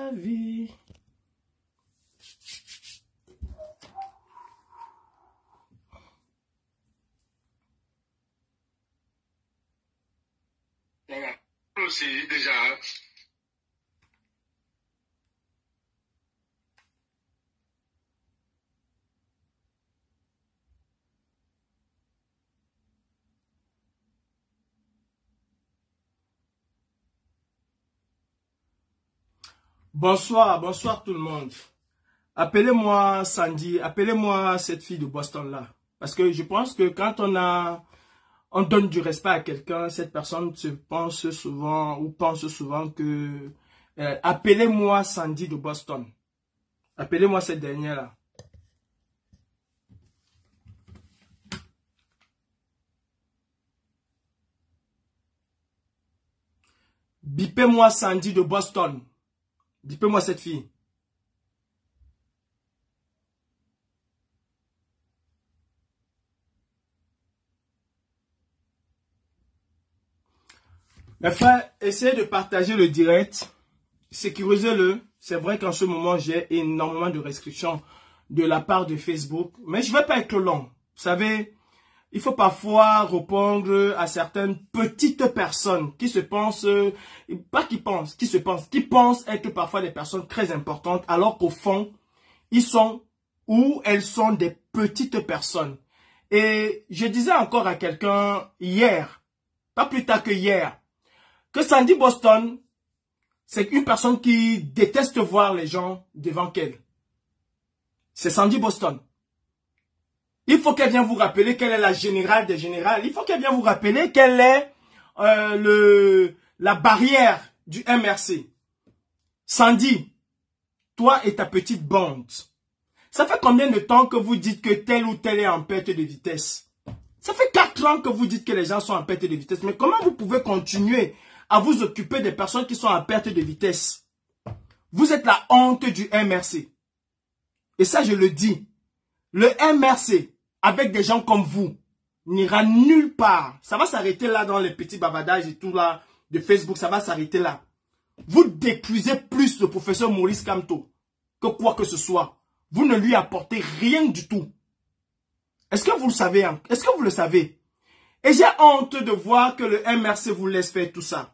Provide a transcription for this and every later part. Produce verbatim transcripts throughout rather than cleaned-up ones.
la vie. Voilà. Aussi, déjà. Bonsoir, bonsoir tout le monde. Appelez-moi Sandy, appelez-moi cette fille de Boston là. Parce que je pense que quand on a, on donne du respect à quelqu'un, cette personne se pense souvent ou pense souvent que euh, appelez-moi Sandy de Boston. Appelez-moi cette dernière là. Bipez-moi Sandy de Boston. Bipez-moi cette fille. Mes frères, essayez de partager le direct. Sécurisez-le. C'est vrai qu'en ce moment, j'ai énormément de restrictions de la part de Facebook. Mais je ne vais pas être long. Vous savez, il faut parfois répondre à certaines petites personnes qui se pensent, pas qui pensent, qui se pensent, qui pensent être parfois des personnes très importantes, alors qu'au fond, ils sont ou elles sont des petites personnes. Et je disais encore à quelqu'un hier, pas plus tard que hier, que Sandy Boston, c'est une personne qui déteste voir les gens devant qu'elle. C'est Sandy Boston. Il faut qu'elle vienne vous rappeler qu'elle est la générale des générales. Il faut qu'elle vienne vous rappeler qu'elle est euh, le, la barrière du M R C. Sandy, toi et ta petite bande, ça fait combien de temps que vous dites que tel ou tel est en perte de vitesse? Ça fait quatre ans que vous dites que les gens sont en perte de vitesse. Mais comment vous pouvez continuer à vous occuper des personnes qui sont en perte de vitesse? Vous êtes la honte du M R C. Et ça, je le dis. Le M R C, avec des gens comme vous, n'ira nulle part. Ça va s'arrêter là dans les petits bavardages et tout là de Facebook. Ça va s'arrêter là. Vous détruisez plus le professeur Maurice Kamto que quoi que ce soit. Vous ne lui apportez rien du tout. Est-ce que vous le savez? Hein? Est-ce que vous le savez? Et j'ai honte de voir que le M R C vous laisse faire tout ça.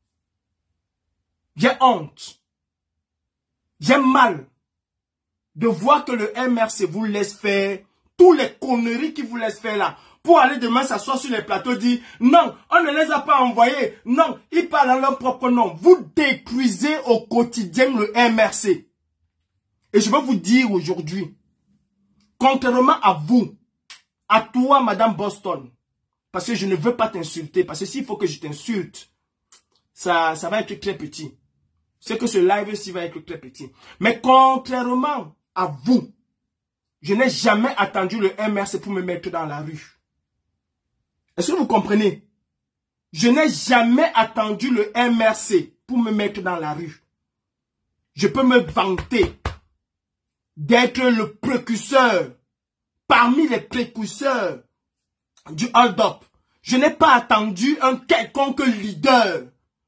J'ai honte. J'ai mal de voir que le M R C vous laisse faire tous les conneries qu'il vous laisse faire là. Pour aller demain s'asseoir sur les plateaux dire non, on ne les a pas envoyés. Non, ils parlent en leur propre nom. Vous détruisez au quotidien le M R C. Et je veux vous dire aujourd'hui, contrairement à vous, à toi Madame Boston, parce que je ne veux pas t'insulter, parce que s'il faut que je t'insulte, ça, ça va être très petit. C'est que ce live-ci va être très petit. Mais contrairement à vous, je n'ai jamais attendu le M R C pour me mettre dans la rue. Est-ce que vous comprenez? Je n'ai jamais attendu le M R C pour me mettre dans la rue. Je peux me vanter d'être le précurseur, parmi les précurseurs du hold-up. Je n'ai pas attendu un quelconque leader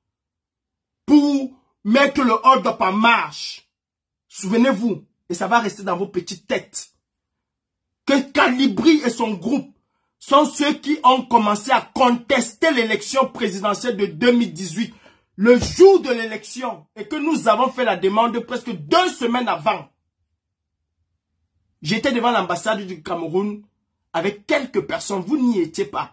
pour mettre le hold-up en marche. Souvenez-vous, et ça va rester dans vos petites têtes, que Calibri et son groupe sont ceux qui ont commencé à contester l'élection présidentielle de deux mille dix-huit, le jour de l'élection, et que nous avons fait la demande presque deux semaines avant. J'étais devant l'ambassade du Cameroun avec quelques personnes, vous n'y étiez pas.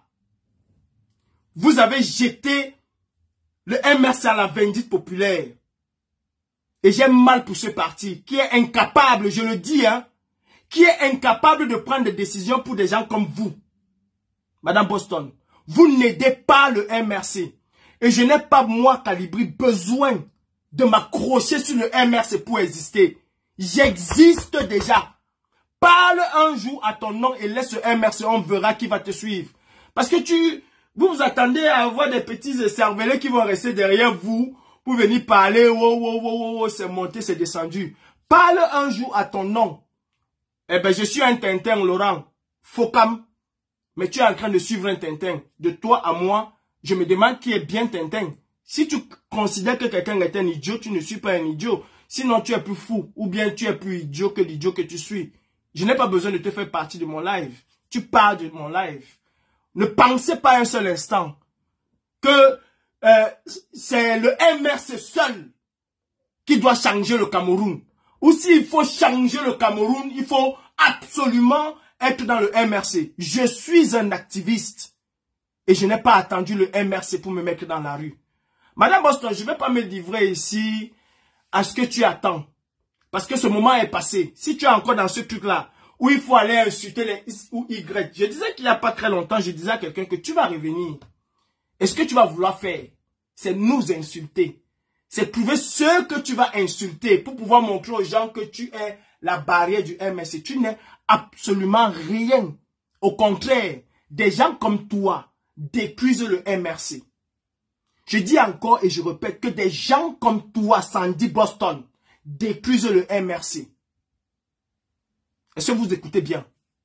Vous avez jeté le M R C à la vindicte populaire. Et j'ai mal pour ce parti qui est incapable, je le dis, hein, qui est incapable de prendre des décisions pour des gens comme vous. Madame Boston, vous n'aidez pas le M R C. Et je n'ai pas, moi, Calibri, besoin de m'accrocher sur le M R C pour exister. J'existe déjà. Parle un jour à ton nom et laisse le M R C, on verra qui va te suivre. Parce que tu, vous vous attendez à avoir des petits cervelets qui vont rester derrière vous pour venir parler, wow, wow, wow, wow, c'est monté, c'est descendu. Parle un jour à ton nom. Eh ben, je suis un Tintin, Laurent. Focam. Mais tu es en train de suivre un Tintin. De toi à moi, je me demande qui est bien Tintin. Si tu considères que quelqu'un est un idiot, tu ne suis pas un idiot. Sinon, tu es plus fou ou bien tu es plus idiot que l'idiot que tu suis. Je n'ai pas besoin de te faire partie de mon live. Tu parles de mon live. Ne pensez pas un seul instant que euh, c'est le M R C seul qui doit changer le Cameroun. Ou s'il faut changer le Cameroun, il faut absolument être dans le M R C. Je suis un activiste et je n'ai pas attendu le M R C pour me mettre dans la rue. Madame Boston, je ne vais pas me livrer ici à ce que tu attends. Parce que ce moment est passé. Si tu es encore dans ce truc-là, où il faut aller insulter les X ou Y. Je disais qu'il n'y a pas très longtemps, je disais à quelqu'un que tu vas revenir. Et ce que tu vas vouloir faire, c'est nous insulter. C'est trouver ceux que tu vas insulter pour pouvoir montrer aux gens que tu es la barrière du M R C. Tu n'es absolument rien. Au contraire, des gens comme toi détruisent le M R C. Je dis encore et je répète que des gens comme toi, Sandy Boston, détruisent le M R C. Est-ce que vous écoutez bien?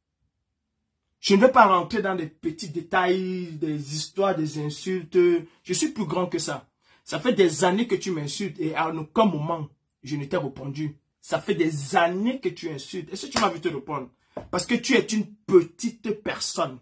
Je ne vais pas rentrer dans des petits détails, des histoires, des insultes. Je suis plus grand que ça. Ça fait des années que tu m'insultes et à aucun moment, je ne t'ai répondu. Ça fait des années que tu insultes. Est-ce que tu m'as vu te répondre? Parce que tu es une petite personne.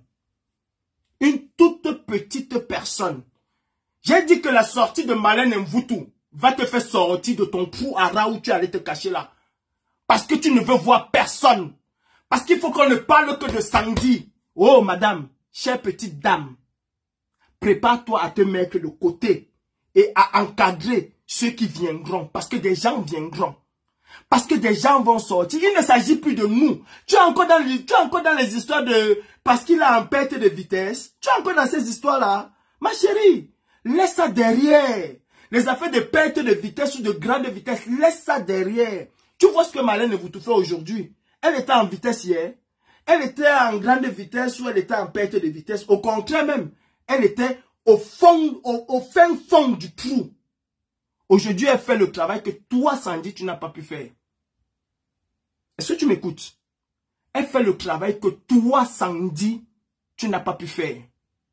Une toute petite personne. J'ai dit que la sortie de Marlène Mvutu va te faire sortir de ton trou à rat où tu allais te cacher là. Parce que tu ne veux voir personne. Parce qu'il faut qu'on ne parle que de Sandy. Oh madame, chère petite dame, prépare-toi à te mettre de côté et à encadrer ceux qui viendront. Parce que des gens viendront. Parce que des gens vont sortir. Il ne s'agit plus de nous. Tu es encore dans les, tu es encore dans les histoires de... Parce qu'il a un perte de vitesse. Tu es encore dans ces histoires-là. Ma chérie, laisse ça derrière. Les affaires de perte de vitesse ou de grande vitesse, laisse ça derrière. Tu vois ce que Marlène vous fait aujourd'hui. Elle était en vitesse hier. Elle était en grande vitesse ou elle était en perte de vitesse. Au contraire même, elle était au fond, au, au fin fond du trou. Aujourd'hui, elle fait le travail que toi, Sandy, tu n'as pas pu faire. Est-ce que tu m'écoutes? Elle fait le travail que toi, Sandy, tu n'as pas pu faire.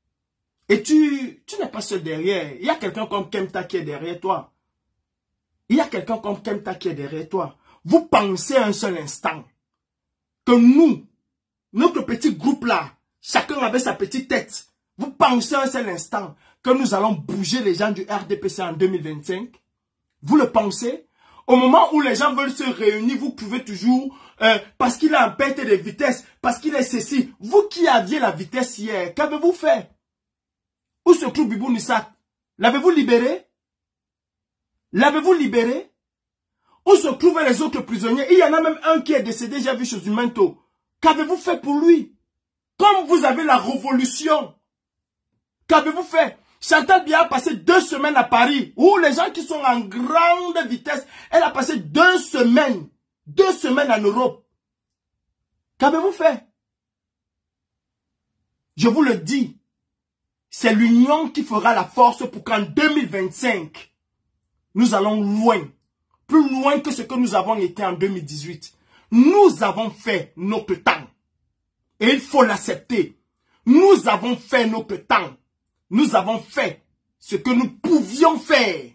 Et tu, tu n'es pas seul derrière. Il y a quelqu'un comme Kemta qui est derrière toi. Il y a quelqu'un comme Kemta qui est derrière toi. Vous pensez un seul instant que nous, notre petit groupe là, chacun avait sa petite tête. Vous pensez un seul instant que nous allons bouger les gens du R D P C en deux mille vingt-cinq? Vous le pensez? Au moment où les gens veulent se réunir, vous pouvez toujours, euh, parce qu'il a un perte de vitesse, parce qu'il est ceci. Vous qui aviez la vitesse hier, qu'avez-vous fait? Où se trouve Bibou Nissak? L'avez-vous libéré? L'avez-vous libéré? Où se trouvent les autres prisonniers? Il y en a même un qui est décédé, j'ai vu chez Umento. Qu'avez-vous fait pour lui? Comme vous avez la révolution, qu'avez-vous fait? Chantal Biya a passé deux semaines à Paris, où les gens qui sont en grande vitesse, elle a passé deux semaines, deux semaines en Europe. Qu'avez-vous fait? Je vous le dis, c'est l'union qui fera la force pour qu'en deux mille vingt-cinq, nous allons loin, plus loin que ce que nous avons été en deux mille dix-huit. Nous avons fait notre temps. Et il faut l'accepter. Nous avons fait notre temps. Nous avons fait ce que nous pouvions faire.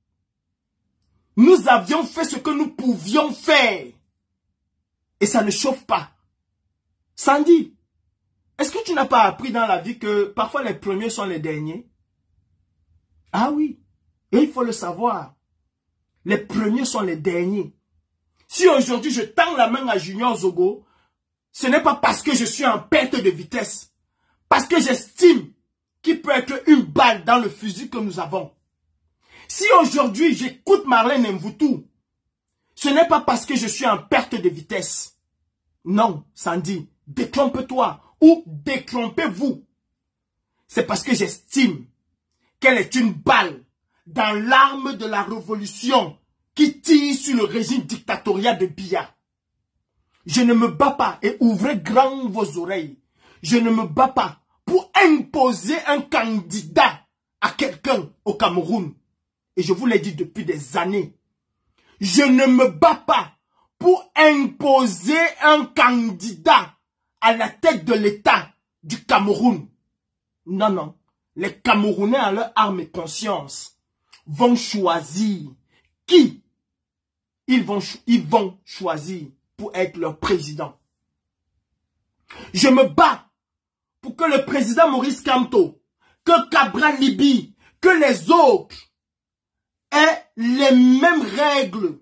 Nous avions fait ce que nous pouvions faire. Et ça ne chauffe pas. Sandy, est-ce que tu n'as pas appris dans la vie que parfois les premiers sont les derniers? Ah oui, et il faut le savoir. Les premiers sont les derniers. Si aujourd'hui je tends la main à Junior Zogo, ce n'est pas parce que je suis en perte de vitesse. Parce que j'estime qu'il peut être une balle dans le fusil que nous avons. Si aujourd'hui j'écoute Marlène Mvutu, ce n'est pas parce que je suis en perte de vitesse. Non, Sandy, détrompe-toi ou détrompez-vous. C'est parce que j'estime qu'elle est une balle dans l'arme de la révolution qui tire sur le régime dictatorial de Biya. Je ne me bats pas, et ouvrez grand vos oreilles, je ne me bats pas pour imposer un candidat à quelqu'un au Cameroun. Et je vous l'ai dit depuis des années. Je ne me bats pas pour imposer un candidat à la tête de l'État du Cameroun. Non, non. Les Camerounais, à leur âme et conscience, vont choisir qui ils vont, ils vont choisir pour être leur président. Je me bats pour que le président Maurice Kamto, que Cabral Libye, que les autres aient les mêmes règles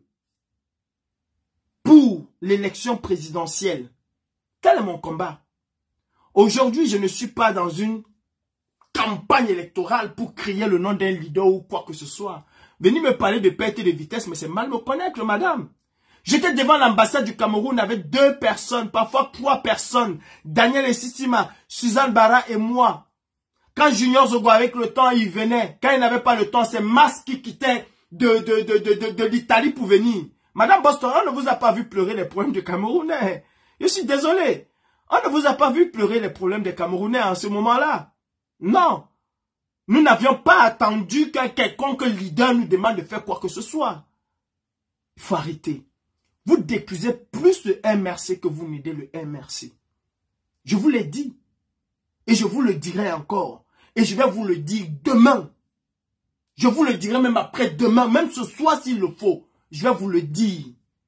pour l'élection présidentielle. Tel est mon combat. Aujourd'hui, je ne suis pas dans une campagne électorale pour crier le nom d'un leader ou quoi que ce soit. Venez me parler de perte de vitesse, mais c'est mal me connaître, madame. J'étais devant l'ambassade du Cameroun avec deux personnes, parfois trois personnes. Daniel Essissima, Suzanne Barra et moi. Quand Junior Zogo, avec le temps, il venait. Quand il n'avait pas le temps, c'est Mas qui quittait de, de, de, de, de, de l'Italie pour venir. Madame Boston, on ne vous a pas vu pleurer les problèmes du Camerounais. Je suis désolé. On ne vous a pas vu pleurer les problèmes des Camerounais en ce moment-là. Non. Nous n'avions pas attendu qu'un quelconque leader nous demande de faire quoi que ce soit. Il faut arrêter. Vous décusez plus le M R C que vous n'aidez le M R C. Je vous l'ai dit. Et je vous le dirai encore. Et je vais vous le dire demain. Je vous le dirai même après-demain, même ce soir s'il le faut. Je vais vous le dire.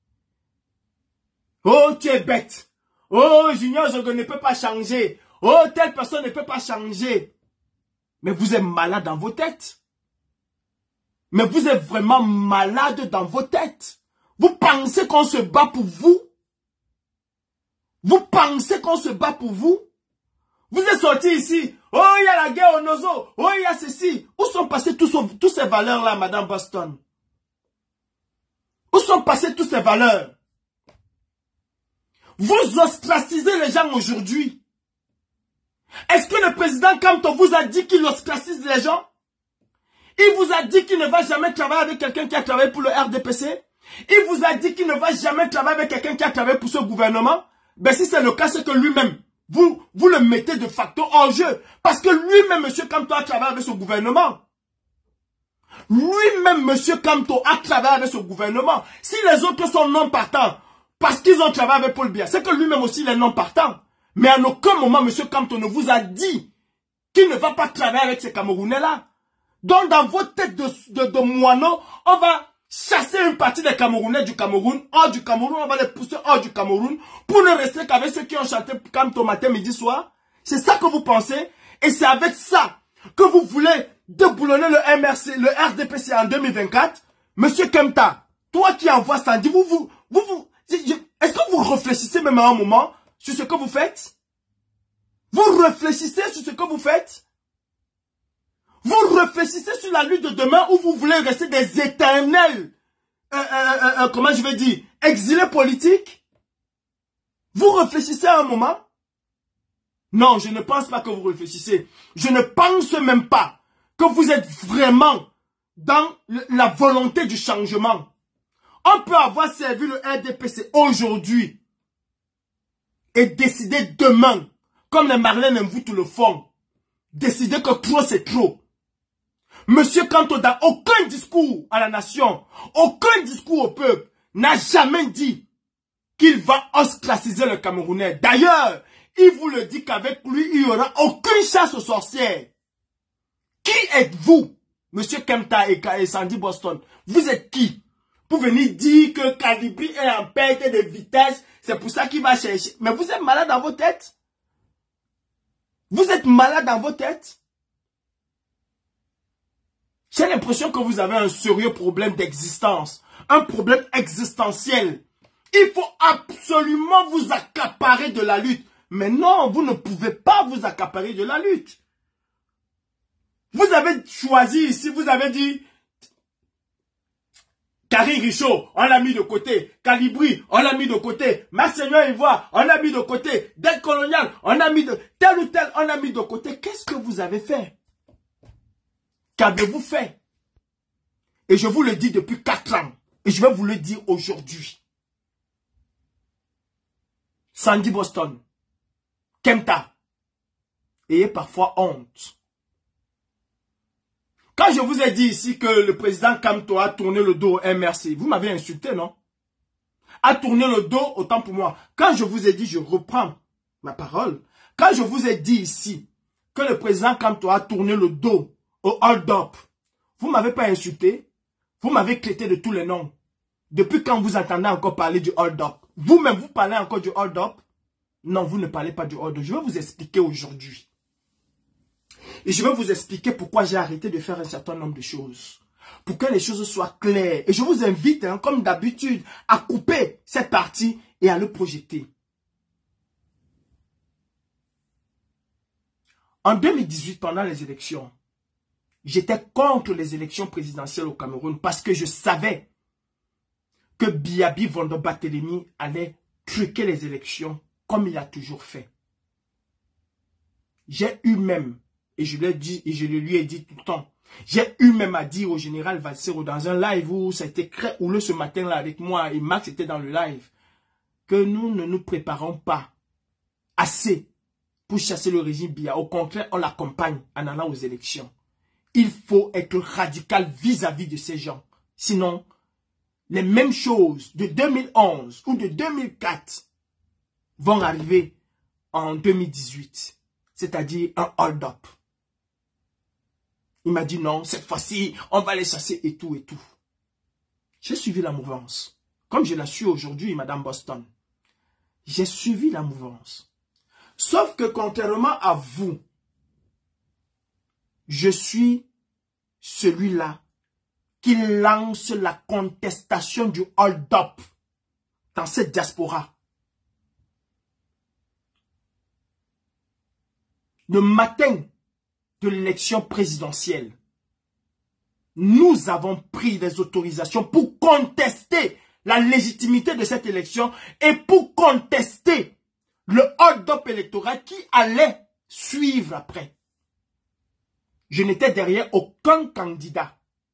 Oh, tu es bête. Oh, Junior Zogo ne peut pas changer. Oh, telle personne ne peut pas changer. Mais vous êtes malade dans vos têtes. Mais vous êtes vraiment malade dans vos têtes. Vous pensez qu'on se bat pour vous? Vous pensez qu'on se bat pour vous? Vous êtes sortis ici. Oh, il y a la guerre au Nozo. Oh, il y a ceci. Où sont passées tous ces valeurs-là, Madame Boston? Où sont passées toutes ces valeurs? Vous ostracisez les gens aujourd'hui. Est-ce que le président Kamto vous a dit qu'il ostracise les gens? Il vous a dit qu'il ne va jamais travailler avec quelqu'un qui a travaillé pour le R D P C? Il vous a dit qu'il ne va jamais travailler avec quelqu'un qui a travaillé pour ce gouvernement? Ben si c'est le cas, c'est que lui-même, vous, vous le mettez de facto en jeu. Parce que lui-même, M. Kamto, a travaillé avec ce gouvernement. Lui-même, M. Kamto, a travaillé avec ce gouvernement. Si les autres sont non partants, parce qu'ils ont travaillé avec Paul Biya, c'est que lui-même aussi, il est non partant. Mais à aucun moment, M. Kamto ne vous a dit qu'il ne va pas travailler avec ces Camerounais-là. Donc, dans votre tête de, de, de moineau, on va chasser une partie des Camerounais du Cameroun, hors du Cameroun, on va les pousser hors du Cameroun, pour ne rester qu'avec ceux qui ont chanté Kamto matin, midi, soir. C'est ça que vous pensez? Et c'est avec ça que vous voulez déboulonner le M R C, le R D P C en deux mille vingt-quatre? Monsieur Kemta, toi qui envoies Sandy, vous, vous, vous, vous, est-ce que vous réfléchissez même à un moment sur ce que vous faites? Vous réfléchissez sur ce que vous faites? Vous réfléchissez sur la lutte de demain où vous voulez rester des éternels, euh, euh, euh, comment je vais dire, exilés politiques? Vous réfléchissez à un moment? Non, je ne pense pas que vous réfléchissez. Je ne pense même pas que vous êtes vraiment dans la volonté du changement. On peut avoir servi le R D P C aujourd'hui et décider demain, comme les Marlène Mvoutou le font, décider que trop c'est trop. Monsieur Kamto, dans aucun discours à la nation, aucun discours au peuple, n'a jamais dit qu'il va ostraciser le Camerounais. D'ailleurs, il vous le dit qu'avec lui, il n'y aura aucune chasse aux sorcières. Qui êtes-vous, Monsieur Kemta et Sandy Boston? Vous êtes qui? Pour venir dire que Kalibri est en perte de vitesse, c'est pour ça qu'il va chercher. Mais vous êtes malade dans vos têtes? Vous êtes malade dans vos têtes? J'ai l'impression que vous avez un sérieux problème d'existence. Un problème existentiel. Il faut absolument vous accaparer de la lutte. Mais non, vous ne pouvez pas vous accaparer de la lutte. Vous avez choisi ici, vous avez dit... Karine Richaud, on l'a mis de côté. Kalibri, on l'a mis de côté. Monseigneur Ivoire, on l'a mis de côté. Dette coloniale, on a mis de... Tel ou tel, on l'a mis de côté. Qu'est-ce que vous avez fait? Qu'avez-vous fait? Et je vous le dis depuis quatre ans. Et je vais vous le dire aujourd'hui. Sandy Boston, Kemta, ayez parfois honte. Quand je vous ai dit ici que le président Kamto a tourné le dos au M R C, vous m'avez insulté, non? A tourné le dos, autant pour moi. Quand je vous ai dit, je reprends ma parole. Quand je vous ai dit ici que le président Kamto a tourné le dos au hold-up, vous ne m'avez pas insulté. Vous m'avez traité de tous les noms. Depuis quand vous entendez encore parler du hold-up? Vous-même, vous parlez encore du hold-up? Non, vous ne parlez pas du hold-up. Je vais vous expliquer aujourd'hui. Et je vais vous expliquer pourquoi j'ai arrêté de faire un certain nombre de choses. Pour que les choses soient claires. Et je vous invite, hein, comme d'habitude, à couper cette partie et à le projeter. En deux mille dix-huit, pendant les élections, j'étais contre les élections présidentielles au Cameroun parce que je savais que Biabi Vondo Barthélemy allait truquer les élections comme il a toujours fait. J'ai eu même, et je l'ai dit, et je le lui ai dit tout le temps, j'ai eu même à dire au général Valsero dans un live où ça a été très houleux ce matin-là avec moi et Max était dans le live, que nous ne nous préparons pas assez pour chasser le régime Biya. Au contraire, on l'accompagne en allant aux élections. Il faut être radical vis-à-vis de ces gens. Sinon, les mêmes choses de deux mille onze ou de deux mille quatre vont arriver en deux mille dix-huit. C'est-à-dire un hold-up. Il m'a dit non, cette fois-ci, on va les chasser et tout et tout. J'ai suivi la mouvance. Comme je la suis aujourd'hui, Madame Boston. J'ai suivi la mouvance. Sauf que contrairement à vous, je suis celui-là qui lance la contestation du hold-up dans cette diaspora. Le matin de l'élection présidentielle, nous avons pris des autorisations pour contester la légitimité de cette élection et pour contester le hold-up électoral qui allait suivre après. Je n'étais derrière aucun candidat.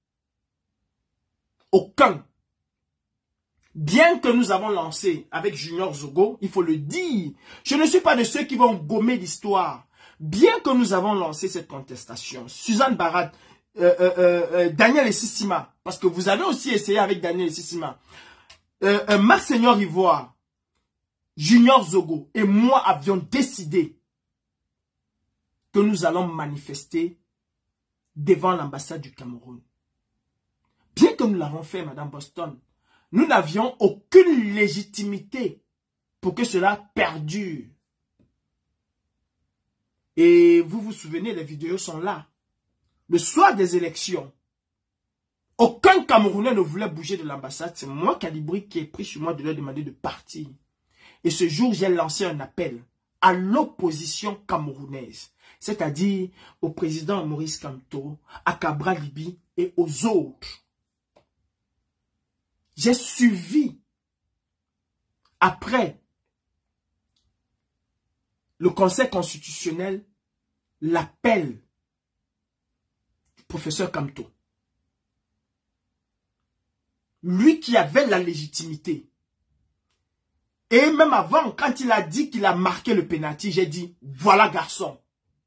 Aucun. Bien que nous avons lancé avec Junior Zogo, il faut le dire, je ne suis pas de ceux qui vont gommer l'histoire. Bien que nous avons lancé cette contestation, Suzanne Barat, euh, euh, euh, Daniel Essissima, parce que vous avez aussi essayé avec Daniel Essissima, euh, euh, Marc-Seigneur Ivoire, Junior Zogo et moi avions décidé que nous allons manifester devant l'ambassade du Cameroun. Bien que nous l'avons fait, Madame Boston, nous n'avions aucune légitimité pour que cela perdure. Et vous vous souvenez, les vidéos sont là. Le soir des élections, aucun Camerounais ne voulait bouger de l'ambassade. C'est moi, Calibri, qui ai pris sur moi de leur demander de partir. Et ce jour, j'ai lancé un appel à l'opposition camerounaise. C'est-à-dire au président Maurice Kamto, à Cabral Libi et aux autres. J'ai suivi, après le Conseil constitutionnel, l'appel du professeur Kamto. Lui qui avait la légitimité. Et même avant, quand il a dit qu'il a marqué le pénalty, j'ai dit, voilà garçon.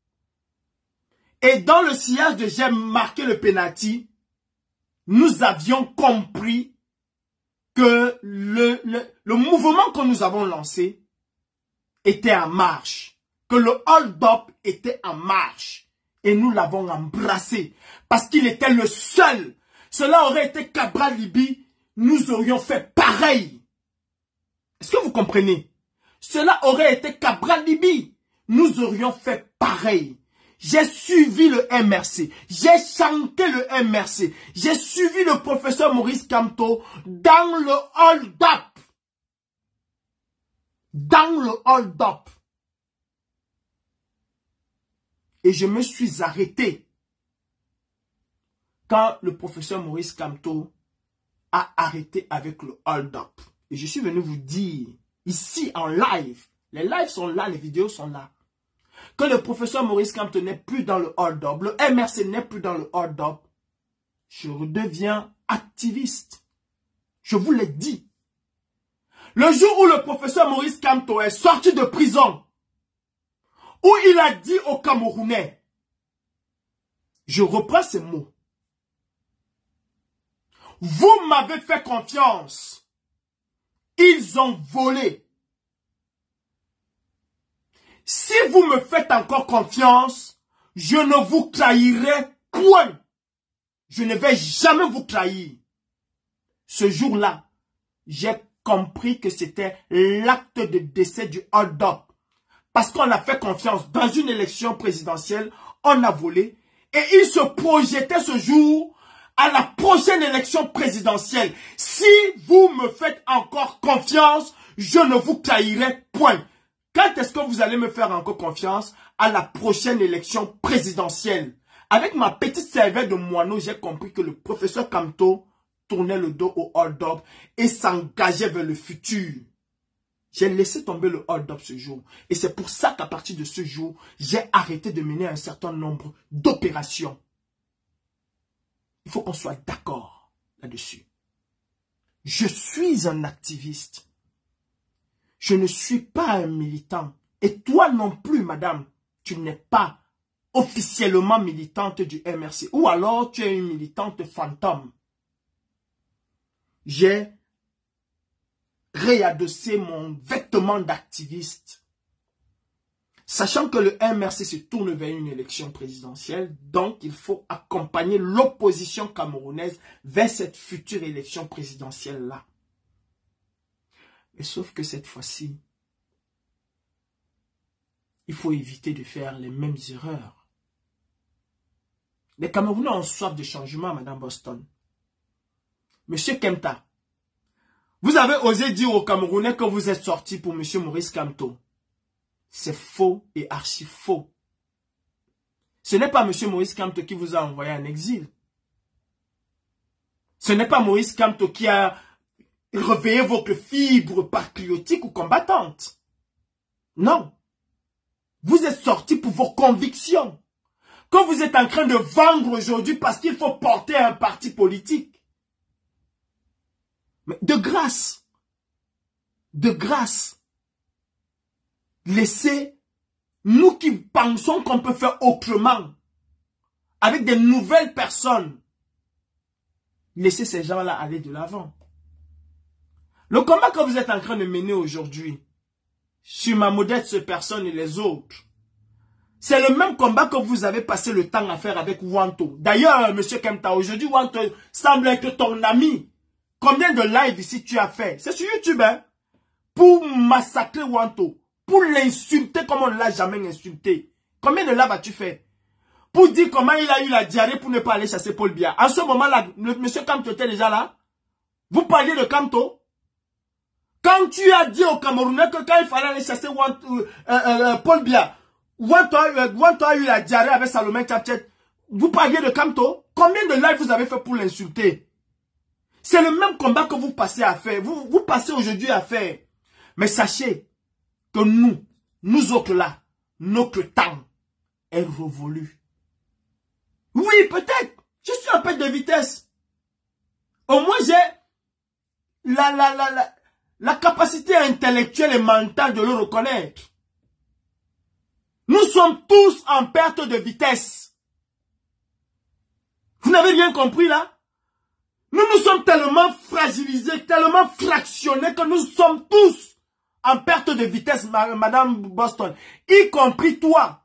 Et dans le sillage de j'ai marqué le pénalty, nous avions compris que le, le, le mouvement que nous avons lancé était en marche. Que le hold-up était en marche. Et nous l'avons embrassé. Parce qu'il était le seul. Cela aurait été Cabral Libi. Nous aurions fait pareil. Est-ce que vous comprenez? Cela aurait été Cabral Libi. Nous aurions fait pareil. J'ai suivi le M R C. J'ai chanté le M R C. J'ai suivi le professeur Maurice Kamto dans le hold-up. Dans le hold-up. Et je me suis arrêté quand le professeur Maurice Kamto a arrêté avec le hold-up. Et je suis venu vous dire, ici en live, les lives sont là, les vidéos sont là, que le professeur Maurice Kamto n'est plus dans le hold-up, le M R C n'est plus dans le hold-up, je redeviens activiste. Je vous l'ai dit. Le jour où le professeur Maurice Kamto est sorti de prison, où il a dit aux Camerounais, je reprends ces mots, vous m'avez fait confiance, ils ont volé. Si vous me faites encore confiance, je ne vous trahirai point. Je ne vais jamais vous trahir. Ce jour-là, j'ai compris que c'était l'acte de décès du hold-up. Parce qu'on a fait confiance dans une élection présidentielle, on a volé. Et il se projetait ce jour à la prochaine élection présidentielle. Si vous me faites encore confiance, je ne vous trahirai point. Quand est-ce que vous allez me faire encore confiance? À la prochaine élection présidentielle. Avec ma petite cervelle de moineau, j'ai compris que le professeur Kamto tournait le dos au hold-up et s'engageait vers le futur. J'ai laissé tomber le hold-up ce jour. Et c'est pour ça qu'à partir de ce jour, j'ai arrêté de mener un certain nombre d'opérations. Il faut qu'on soit d'accord là-dessus. Je suis un activiste. Je ne suis pas un militant. Et toi non plus, madame, tu n'es pas officiellement militante du M R C. Ou alors tu es une militante fantôme. J'ai réadossé mon vêtement d'activiste. Sachant que le M R C se tourne vers une élection présidentielle, donc il faut accompagner l'opposition camerounaise vers cette future élection présidentielle-là. Mais sauf que cette fois-ci, il faut éviter de faire les mêmes erreurs. Les Camerounais ont soif de changement, Madame Boston. Monsieur Kemta, vous avez osé dire aux Camerounais que vous êtes sorti pour Monsieur Maurice Kamto. C'est faux et archi faux. Ce n'est pas Monsieur Maurice Kamto qui vous a envoyé en exil. Ce n'est pas Maurice Kamto qui a réveillé votre fibre patriotique ou combattante. Non. Vous êtes sorti pour vos convictions. Que vous êtes en train de vendre aujourd'hui parce qu'il faut porter un parti politique. Mais de grâce, de grâce, laissez, nous qui pensons qu'on peut faire autrement, avec des nouvelles personnes, laissez ces gens-là aller de l'avant. Le combat que vous êtes en train de mener aujourd'hui, sur ma modeste personne et les autres, c'est le même combat que vous avez passé le temps à faire avec Wanto. D'ailleurs, monsieur Kemta, aujourd'hui, Wanto semble être ton ami. Combien de lives ici tu as fait? C'est sur YouTube, hein? Pour massacrer Wanto. Pour l'insulter comme on ne l'a jamais insulté. Combien de lives as-tu fait? Pour dire comment il a eu la diarrhée pour ne pas aller chasser Paul Biya. En ce moment-là, monsieur Kamto était déjà là. Vous parliez de Kamto. Quand tu as dit aux Camerounais que quand il fallait aller chasser Wanto, euh, euh, euh, Paul Biya, Wanto a eu la diarrhée avec Salomé Tchapchet. Vous parliez de Kamto. Combien de lives vous avez fait pour l'insulter? C'est le même combat que vous passez à faire. Vous, vous passez aujourd'hui à faire. Mais sachez que nous, nous autres là, notre temps est révolu. Oui, peut-être. Je suis en perte de vitesse. Au moins, j'ai la, la, la, la, la capacité intellectuelle et mentale de le reconnaître. Nous sommes tous en perte de vitesse. Vous n'avez rien compris là? Nous nous sommes tellement fragilisés, tellement fractionnés que nous sommes tous en perte de vitesse, Madame Boston. Y compris toi.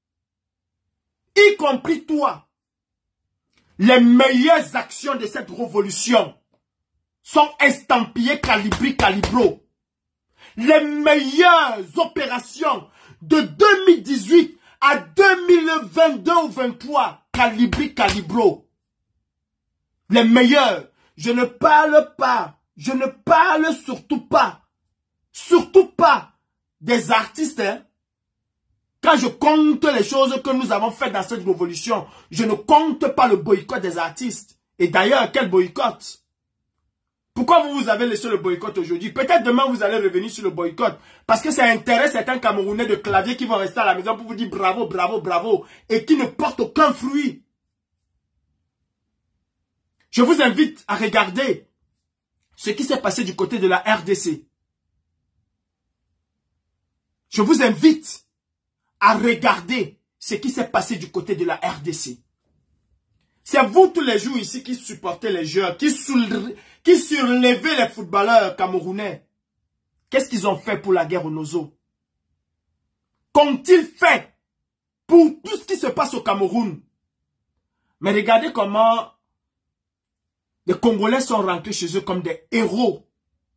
Y compris toi. Les meilleures actions de cette révolution sont estampillées Calibri Calibro. Les meilleures opérations de deux mille dix-huit à deux mille vingt-deux ou vingt-trois, Calibri Calibro. Les meilleurs. Je ne parle pas, je ne parle surtout pas, surtout pas des artistes. Hein. Quand je compte les choses que nous avons faites dans cette révolution, je ne compte pas le boycott des artistes. Et d'ailleurs, quel boycott? Pourquoi vous, vous avez laissé le boycott aujourd'hui? Peut-être demain vous allez revenir sur le boycott. Parce que ça intéresse certains Camerounais de clavier qui vont rester à la maison pour vous dire bravo, bravo, bravo. Et qui ne portent aucun fruit. Je vous invite à regarder ce qui s'est passé du côté de la R D C. Je vous invite à regarder ce qui s'est passé du côté de la R D C. C'est vous tous les jours ici qui supportez les joueurs, qui, qui surlevez les footballeurs camerounais. Qu'est-ce qu'ils ont fait pour la guerre au Nozo? Qu'ont-ils fait pour tout ce qui se passe au Cameroun? Mais regardez comment les Congolais sont rentrés chez eux comme des héros.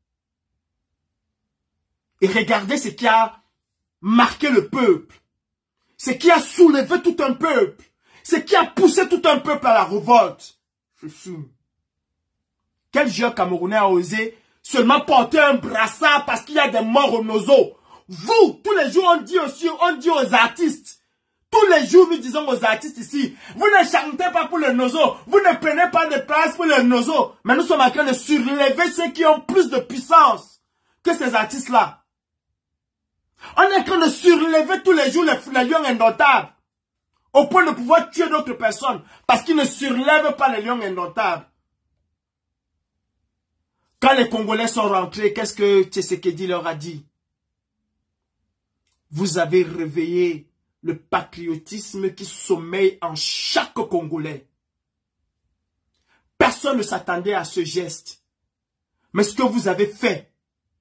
Et regardez ce qui a marqué le peuple. Ce qui a soulevé tout un peuple. Ce qui a poussé tout un peuple à la révolte. Je suis. Quel joueur camerounais a osé seulement porter un brassard parce qu'il y a des morts au nozo? Vous, tous les jours, on dit aussi, on dit aux artistes. Tous les jours, nous disons aux artistes ici, vous ne chantez pas pour le nozo, vous ne prenez pas de place pour le nozo. Mais nous sommes en train de surlever ceux qui ont plus de puissance que ces artistes-là. On est en train de surlever tous les jours les, les lions indomptables. Au point de pouvoir tuer d'autres personnes. Parce qu'ils ne surlèvent pas les lions indomptables. Quand les Congolais sont rentrés, qu'est-ce que Tshisekedi leur a dit? Vous avez réveillé le patriotisme qui sommeille en chaque Congolais. Personne ne s'attendait à ce geste. Mais ce que vous avez fait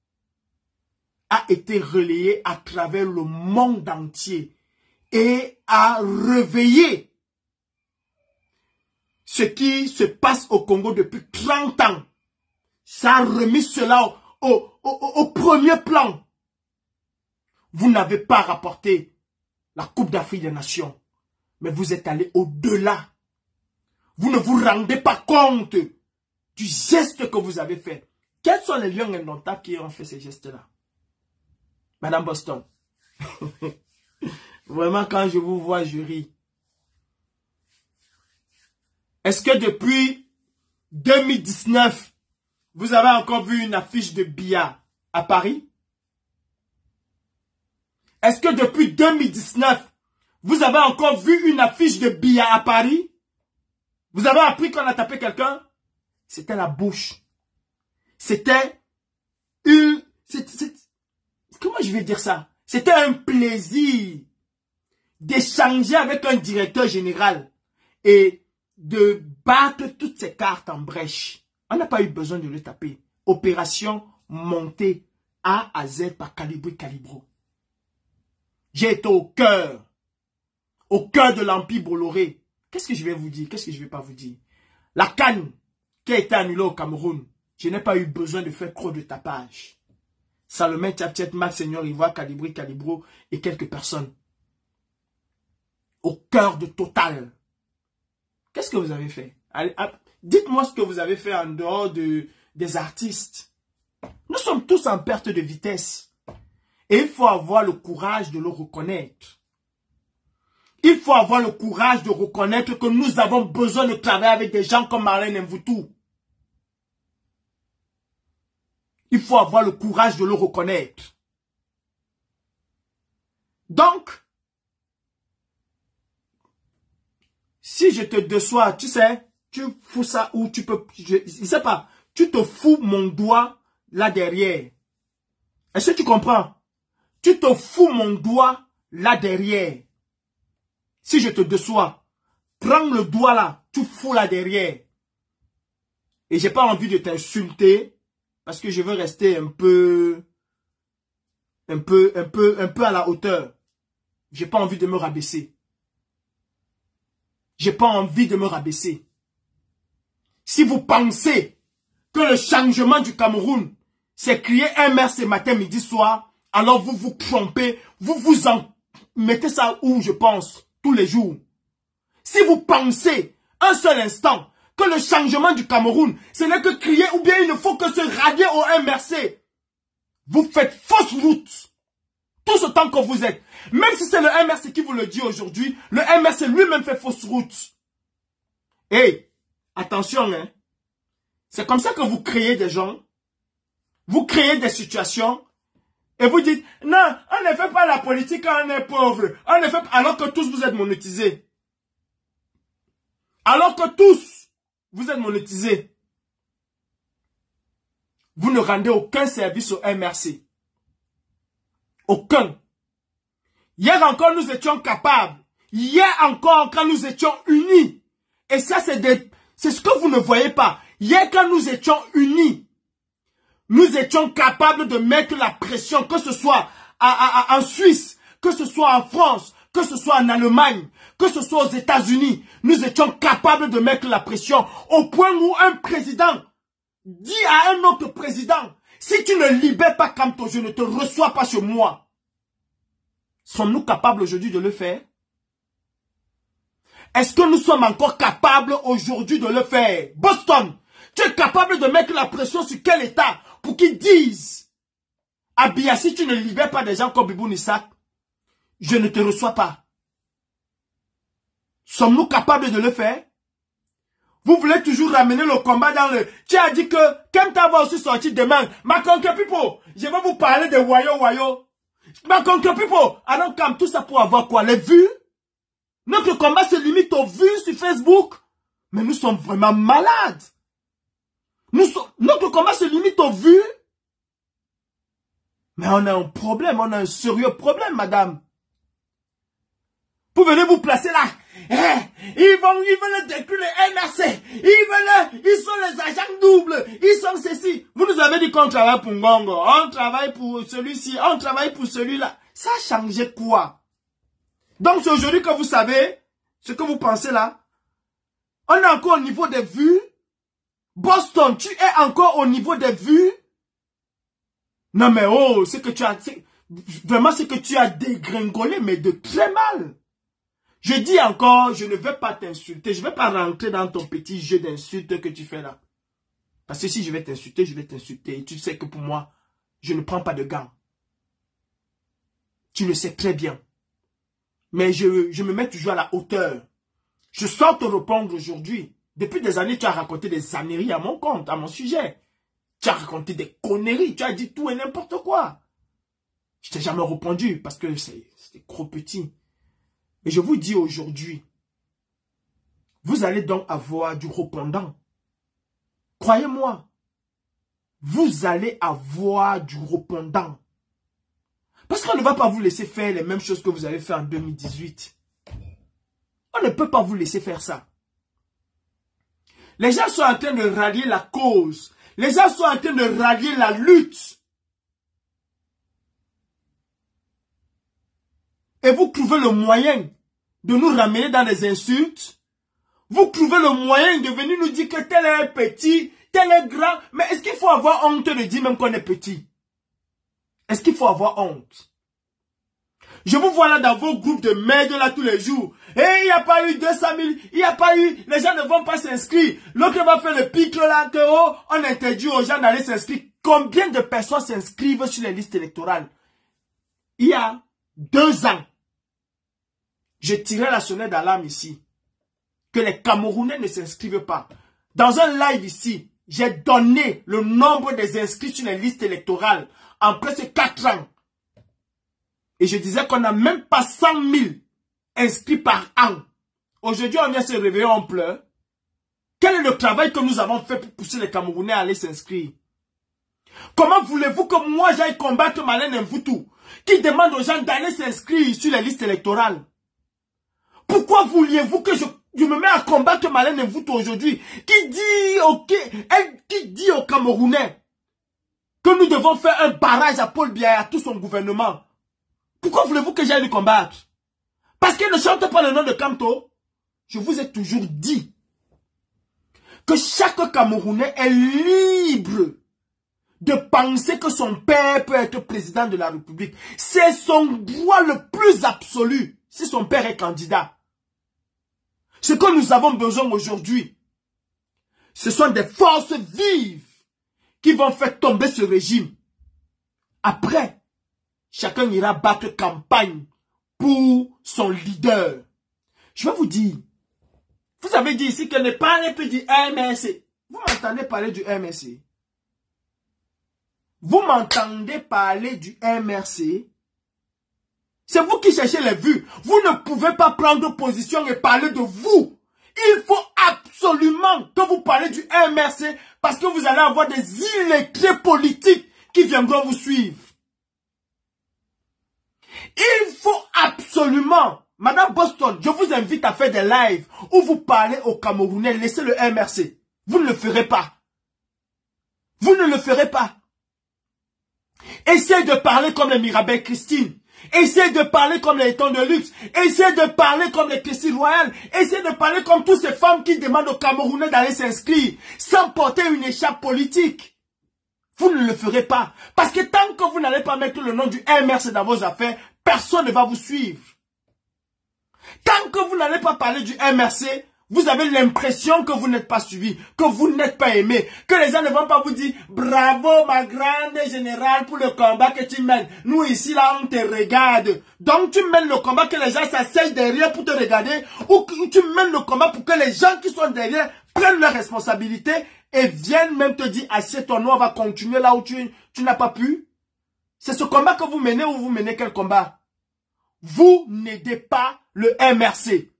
a été relayé à travers le monde entier et a réveillé ce qui se passe au Congo depuis trente ans. Ça a remis cela au, au, au, au premier plan. Vous n'avez pas rapporté la Coupe d'Afrique des Nations, mais vous êtes allé au-delà. Vous ne vous rendez pas compte du geste que vous avez fait. Quels sont les lions indomptables qui ont fait ces gestes-là? Madame Boston. Vraiment, quand je vous vois, je ris. Est-ce que depuis deux mille dix-neuf, vous avez encore vu une affiche de Biya à Paris? Est-ce que depuis deux mille dix-neuf, vous avez encore vu une affiche de Biya à Paris? Vous avez appris qu'on a tapé quelqu'un? C'était la bouche. C'était une... c'est, c'est, comment je vais dire ça? C'était un plaisir d'échanger avec un directeur général et de battre toutes ces cartes en brèche. On n'a pas eu besoin de le taper. Opération montée A à Z par Calibri Calibro. J'ai été au cœur, au cœur de l'Empire Bolloré. Qu'est-ce que je vais vous dire? Qu'est-ce que je ne vais pas vous dire? La CAN qui a été annulée au Cameroun, je n'ai pas eu besoin de faire trop de tapage. Salomé Tchapchet, Max Seigneur Ivoire, Calibri Calibro et quelques personnes. Au cœur de Total. Qu'est-ce que vous avez fait? Dites-moi ce que vous avez fait en dehors de, des artistes. Nous sommes tous en perte de vitesse. Et il faut avoir le courage de le reconnaître. Il faut avoir le courage de reconnaître que nous avons besoin de travailler avec des gens comme Marlène Mvutu. Il faut avoir le courage de le reconnaître. Donc, si je te déçois, tu sais, tu fous ça ou tu peux, je ne sais pas, tu te fous mon doigt là derrière. Est-ce que tu comprends? Tu te fous mon doigt là derrière. Si je te déçois, prends le doigt là, tu fous là derrière. Et j'ai pas envie de t'insulter parce que je veux rester un peu, un peu, un peu, un peu à la hauteur. J'ai pas envie de me rabaisser. J'ai pas envie de me rabaisser. Si vous pensez que le changement du Cameroun, c'est crier un maire ce matin, midi, soir, alors vous vous trompez, vous vous en mettez ça où je pense, tous les jours. Si vous pensez un seul instant que le changement du Cameroun, ce n'est que crier ou bien il ne faut que se rallier au M R C, vous faites fausse route. Tout ce temps que vous êtes. Même si c'est le M R C qui vous le dit aujourd'hui, le M R C lui-même fait fausse route. Et attention, hein. C'est comme ça que vous créez des gens, vous créez des situations, et vous dites, non, on ne fait pas la politique quand on est pauvre. On ne fait pas, alors que tous vous êtes monétisés. Alors que tous, vous êtes monétisés. Vous ne rendez aucun service au M R C. Aucun. Hier encore, nous étions capables. Hier encore, quand nous étions unis. Et ça, c'est des, c'est ce que vous ne voyez pas. Hier, quand nous étions unis, nous étions capables de mettre la pression, que ce soit à, à, à, en Suisse, que ce soit en France, que ce soit en Allemagne, que ce soit aux États-Unis. Nous étions capables de mettre la pression au point où un président dit à un autre président, Si tu ne libères pas Kamto, je ne te reçois pas chez moi. Sommes-nous capables aujourd'hui de le faire? Est-ce que nous sommes encore capables aujourd'hui de le faire? Boston, tu es capable de mettre la pression sur quel État pour qu'ils disent Abia, si tu ne libères pas des gens comme Bibou Nissak, je ne te reçois pas. Sommes-nous capables de le faire? Vous voulez toujours ramener le combat dans le... Tu as dit que Kemta va aussi sortir demain. Ma conquête people, je vais vous parler de Wayo Wayo. Ma conquête people, alors comme tout ça pour avoir quoi? Les vues? Notre combat se limite aux vues sur Facebook. Mais nous sommes vraiment malades. Nous so... Notre combat se limite aux vues. Mais on a un problème, on a un sérieux problème, madame. Vous venez vous placer là. Eh, ils vont, ils veulent détruire le N A C. Ils veulent, ils sont les agents doubles. Ils sont ceci. Vous nous avez dit qu'on travaille pour Ngongo. On travaille pour celui-ci. On travaille pour celui-là. Ça a changé quoi? Donc c'est aujourd'hui que vous savez ce que vous pensez là. On est encore au niveau des vues. Boston, tu es encore au niveau des vues. Non mais oh, c'est que tu as... Vraiment, c'est que tu as dégringolé, mais de très mal. Je dis encore, je ne vais pas t'insulter. Je ne vais pas rentrer dans ton petit jeu d'insultes que tu fais là. Parce que si je vais t'insulter, je vais t'insulter. Et tu sais que pour moi, je ne prends pas de gants. Tu le sais très bien. Mais je, je me mets toujours à la hauteur. Je sors te répondre aujourd'hui. Depuis des années, tu as raconté des âneries à mon compte, à mon sujet. Tu as raconté des conneries. Tu as dit tout et n'importe quoi. Je t'ai jamais répondu parce que c'était trop petit. Et je vous dis aujourd'hui, vous allez donc avoir du répondant. Croyez-moi, vous allez avoir du répondant. Parce qu'on ne va pas vous laisser faire les mêmes choses que vous avez fait en deux mille dix-huit. On ne peut pas vous laisser faire ça. Les gens sont en train de rallier la cause. Les gens sont en train de rallier la lutte. Et vous trouvez le moyen de nous ramener dans les insultes. Vous trouvez le moyen de venir nous dire que tel est petit, tel est grand. Mais est-ce qu'il faut avoir honte de dire même qu'on est petit? Est-ce qu'il faut avoir honte? Je vous vois là dans vos groupes de merde là tous les jours. Et il n'y a pas eu deux cent mille, il n'y a pas eu, les gens ne vont pas s'inscrire. L'autre va faire le pic là que oh, on interdit aux gens d'aller s'inscrire. Combien de personnes s'inscrivent sur les listes électorales? Il y a deux ans, je tirais la sonnette d'alarme ici. Que les Camerounais ne s'inscrivent pas. Dans un live ici, j'ai donné le nombre des inscrits sur les listes électorales en presque quatre ans. Et je disais qu'on n'a même pas cent mille inscrits par an. Aujourd'hui, on vient se réveiller, on pleure. Quel est le travail que nous avons fait pour pousser les Camerounais à aller s'inscrire? Comment voulez-vous que moi j'aille combattre Malène Mvoutou qui demande aux gens d'aller s'inscrire sur les listes électorales? Pourquoi vouliez-vous que je, je me mette à combattre Malène Mvoutou aujourd'hui qui dit, okay, elle, qui dit aux Camerounais que nous devons faire un barrage à Paul Biya et à tout son gouvernement? Pourquoi voulez-vous que j'aille le combattre? Parce qu'elle ne chante pas le nom de Kamto. Je vous ai toujours dit que chaque Camerounais est libre de penser que son père peut être président de la République. C'est son droit le plus absolu si son père est candidat. Ce que nous avons besoin aujourd'hui, ce sont des forces vives qui vont faire tomber ce régime. Après, chacun ira battre campagne pour son leader. Je vais vous dire, vous avez dit ici qu'elle ne parle plus du M R C. Vous m'entendez parler du M R C? Vous m'entendez parler du M R C? C'est vous qui cherchez les vues. Vous ne pouvez pas prendre position et parler de vous. Il faut absolument que vous parlez du M R C parce que vous allez avoir des illettrés politiques qui viendront vous suivre. Il faut absolument, Madame Boston, je vous invite à faire des lives où vous parlez aux Camerounais, laissez le M R C. Vous ne le ferez pas. Vous ne le ferez pas. Essayez de parler comme les Mirabel Christine. Essayez de parler comme les Eton de luxe. Essayez de parler comme les Christine Royale. Essayez de parler comme toutes ces femmes qui demandent aux Camerounais d'aller s'inscrire sans porter une écharpe politique. Vous ne le ferez pas. Parce que tant que vous n'allez pas mettre le nom du M R C dans vos affaires, personne ne va vous suivre. Tant que vous n'allez pas parler du M R C, vous avez l'impression que vous n'êtes pas suivi, que vous n'êtes pas aimé, que les gens ne vont pas vous dire « Bravo ma grande générale pour le combat que tu mènes. Nous ici là on te regarde. » Donc tu mènes le combat que les gens s'asseyent derrière pour te regarder, ou que tu mènes le combat pour que les gens qui sont derrière prennent leurs responsabilités et viennent même te dire « Assieds-toi, nous on va continuer là où tu, tu n'as pas pu. » C'est ce combat que vous menez ou vous menez quel combat? Vous n'aidez pas le M R C.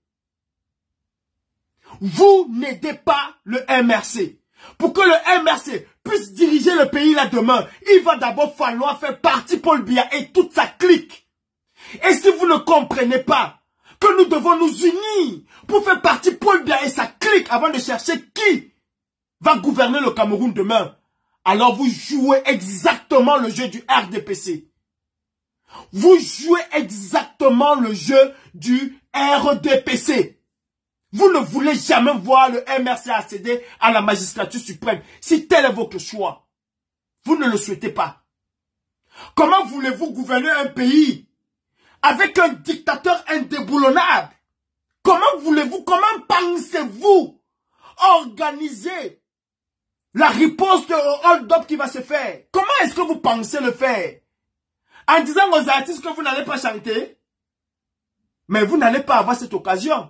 Vous n'aidez pas le M R C. Pour que le M R C puisse diriger le pays là demain, il va d'abord falloir faire partie Paul Biya et toute sa clique. Et si vous ne comprenez pas que nous devons nous unir pour faire partie Paul Biya et sa clique avant de chercher qui va gouverner le Cameroun demain, alors vous jouez exactement le jeu du R D P C. Vous jouez exactement le jeu du R D P C. Vous ne voulez jamais voir le M R C accéder à la magistrature suprême. Si tel est votre choix, vous ne le souhaitez pas. Comment voulez-vous gouverner un pays avec un dictateur indéboulonnable? Comment voulez-vous, comment pensez-vous organiser la riposte au hold-up qui va se faire? Comment est-ce que vous pensez le faire? En disant aux artistes que vous n'allez pas chanter? Mais vous n'allez pas avoir cette occasion.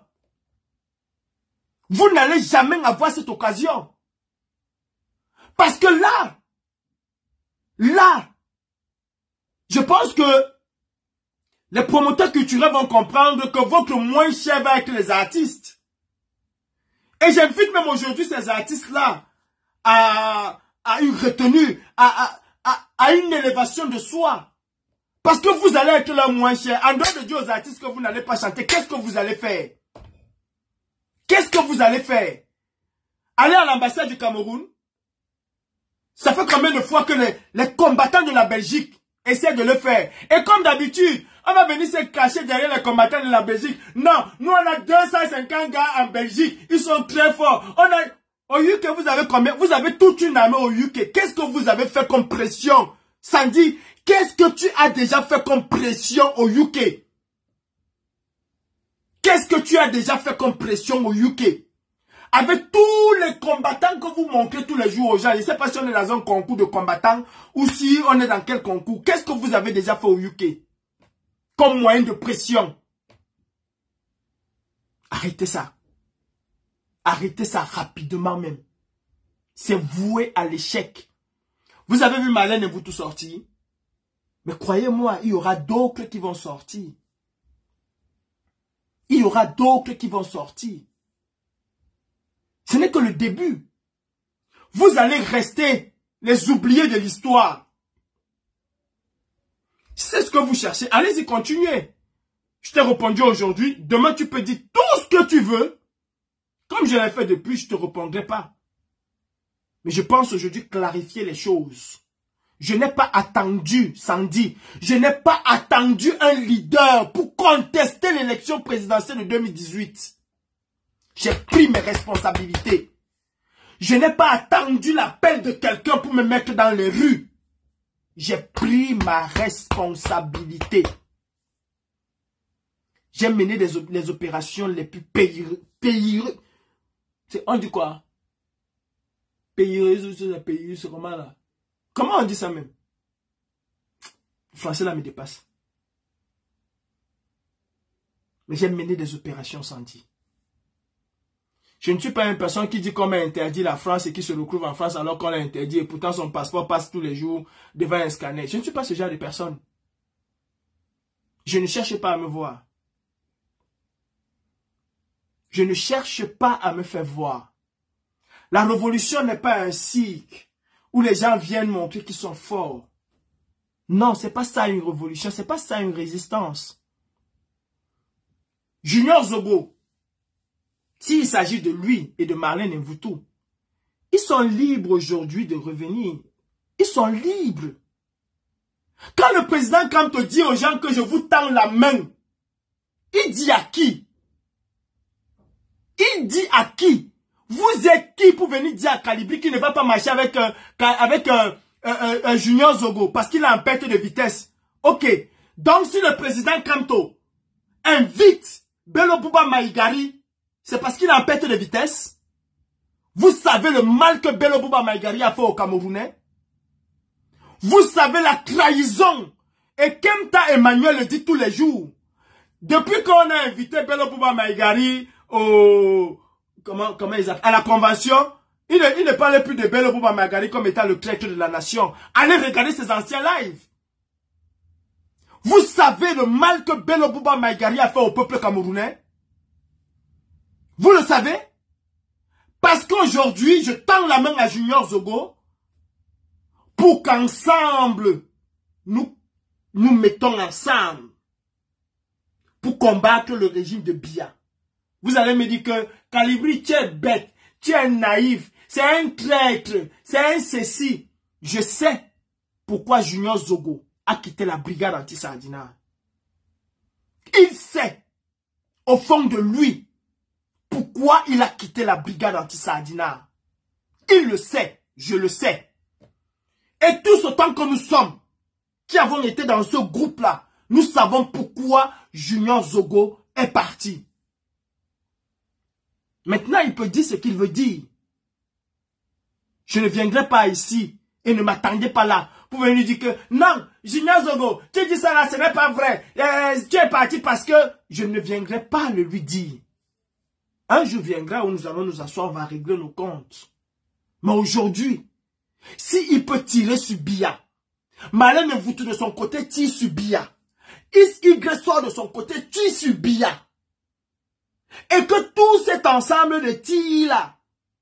Vous n'allez jamais avoir cette occasion. Parce que là, là, je pense que les promoteurs culturels vont comprendre que votre moins cher va être les artistes. Et j'invite même aujourd'hui ces artistes-là à, à une retenue, à, à, à, à une élévation de soi. Parce que vous allez être là moins cher. En dehors de dire aux artistes que vous n'allez pas chanter, qu'est-ce que vous allez faire? Qu'est-ce que vous allez faire? Aller à l'ambassade du Cameroun? Ça fait combien de fois que les, les combattants de la Belgique essaient de le faire? Et comme d'habitude, on va venir se cacher derrière les combattants de la Belgique. Non, nous on a deux cent cinquante gars en Belgique. Ils sont très forts. On a, au U K, vous avez combien? Vous avez toute une armée au U K. Qu'est-ce que vous avez fait comme pression? Sandy, qu'est-ce que tu as déjà fait comme pression au U K? Qu'est-ce que tu as déjà fait comme pression au U K? Avec tous les combattants que vous montrez tous les jours aux gens, je ne sais pas si on est dans un concours de combattants ou si on est dans quel concours. Qu'est-ce que vous avez déjà fait au U K comme moyen de pression? Arrêtez ça. Arrêtez ça rapidement même. C'est voué à l'échec. Vous avez vu Marlène et vous tout sortir? Mais croyez-moi, il y aura d'autres qui vont sortir. Il y aura d'autres qui vont sortir. Ce n'est que le début. Vous allez rester les oubliés de l'histoire. C'est ce que vous cherchez. Allez-y, continuez. Je t'ai répondu aujourd'hui. Demain, tu peux dire tout ce que tu veux. Comme je l'ai fait depuis, je ne te répondrai pas. Mais je pense aujourd'hui clarifier les choses. Je n'ai pas attendu, Sandy, je n'ai pas attendu un leader pour contester l'élection présidentielle de deux mille dix-huit. J'ai pris mes responsabilités. Je n'ai pas attendu l'appel de quelqu'un pour me mettre dans les rues. J'ai pris ma responsabilité. J'ai mené des, les opérations les plus payeuses. On dit quoi? Payeuses, payeuses, c'est comment là? Comment on dit ça même? Le français là me dépasse. Mais j'ai mené des opérations Sandy. Je ne suis pas une personne qui dit qu'on m'a interdit la France et qui se retrouve en France alors qu'on l'a interdit et pourtant son passeport passe tous les jours devant un scanner. Je ne suis pas ce genre de personne. Je ne cherche pas à me voir. Je ne cherche pas à me faire voir. La révolution n'est pas un cirque où les gens viennent montrer qu'ils sont forts. Non, c'est pas ça une révolution, c'est pas ça une résistance. Junior Zobo, s'il s'agit de lui et de Marlène Mvoutou, ils sont libres aujourd'hui de revenir. Ils sont libres. Quand le président Kamto dit aux gens que je vous tends la main, il dit à qui? Il dit à qui? Vous êtes qui pour venir dire à Kalibri qu'il ne va pas marcher avec, euh, avec euh, euh, euh, euh, Junior Zogo parce qu'il a un perte de vitesse. Ok. Donc si le président Kamto invite Bello Bouba Maïgari, c'est parce qu'il a un perte de vitesse. Vous savez le mal que Bello Bouba Maïgari a fait aux Camerounais. Vous savez la trahison. Et Kemta Emmanuel le dit tous les jours. Depuis qu'on a invité Bello Bouba Maïgari au, comment, comment ils appellent, à la convention, il ne, il ne parle plus de Bello Bouba Maïgari comme étant le traître de la nation. Allez regarder ses anciens lives. Vous savez le mal que Bello Bouba Maïgari a fait au peuple camerounais? Vous le savez? Parce qu'aujourd'hui, je tends la main à Junior Zogo pour qu'ensemble, nous, nous mettons ensemble pour combattre le régime de Biya. Vous allez me dire que Kalibri, tu es bête, tu es naïf, c'est un traître, c'est un ceci. Je sais pourquoi Junior Zogo a quitté la brigade anti-Sardina. Il sait, au fond de lui, pourquoi il a quitté la brigade anti-Sardina. Il le sait, je le sais. Et tous autant que nous sommes, qui avons été dans ce groupe-là, nous savons pourquoi Junior Zogo est parti. Maintenant, il peut dire ce qu'il veut dire. Je ne viendrai pas ici et ne m'attendez pas là pour venir dire que non, Junior Zogo, tu dis ça là, ce n'est pas vrai. Euh, tu es parti parce que je ne viendrai pas le lui dire. Un jour viendra où nous allons nous asseoir, on va régler nos comptes. Mais aujourd'hui, s'il peut tirer sur Biya, Malin Mvoutou de son côté tire sur Biya, Is Y sort de son côté tire sur Biya, et que tout cet ensemble de tirs là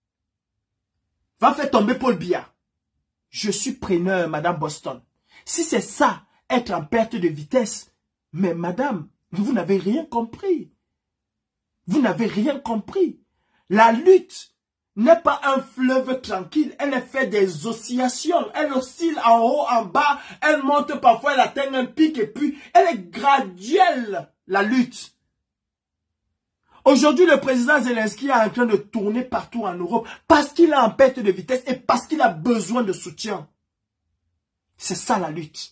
va faire tomber Paul Biya, je suis preneur, Madame Boston. Si c'est ça, être en perte de vitesse, mais Madame, vous n'avez rien compris. Vous n'avez rien compris. La lutte n'est pas un fleuve tranquille. Elle est faite des oscillations. Elle oscille en haut, en bas. Elle monte parfois, elle atteint un pic et puis elle est graduelle, la lutte. Aujourd'hui, le président Zelensky est en train de tourner partout en Europe parce qu'il est en perte de vitesse et parce qu'il a besoin de soutien. C'est ça la lutte.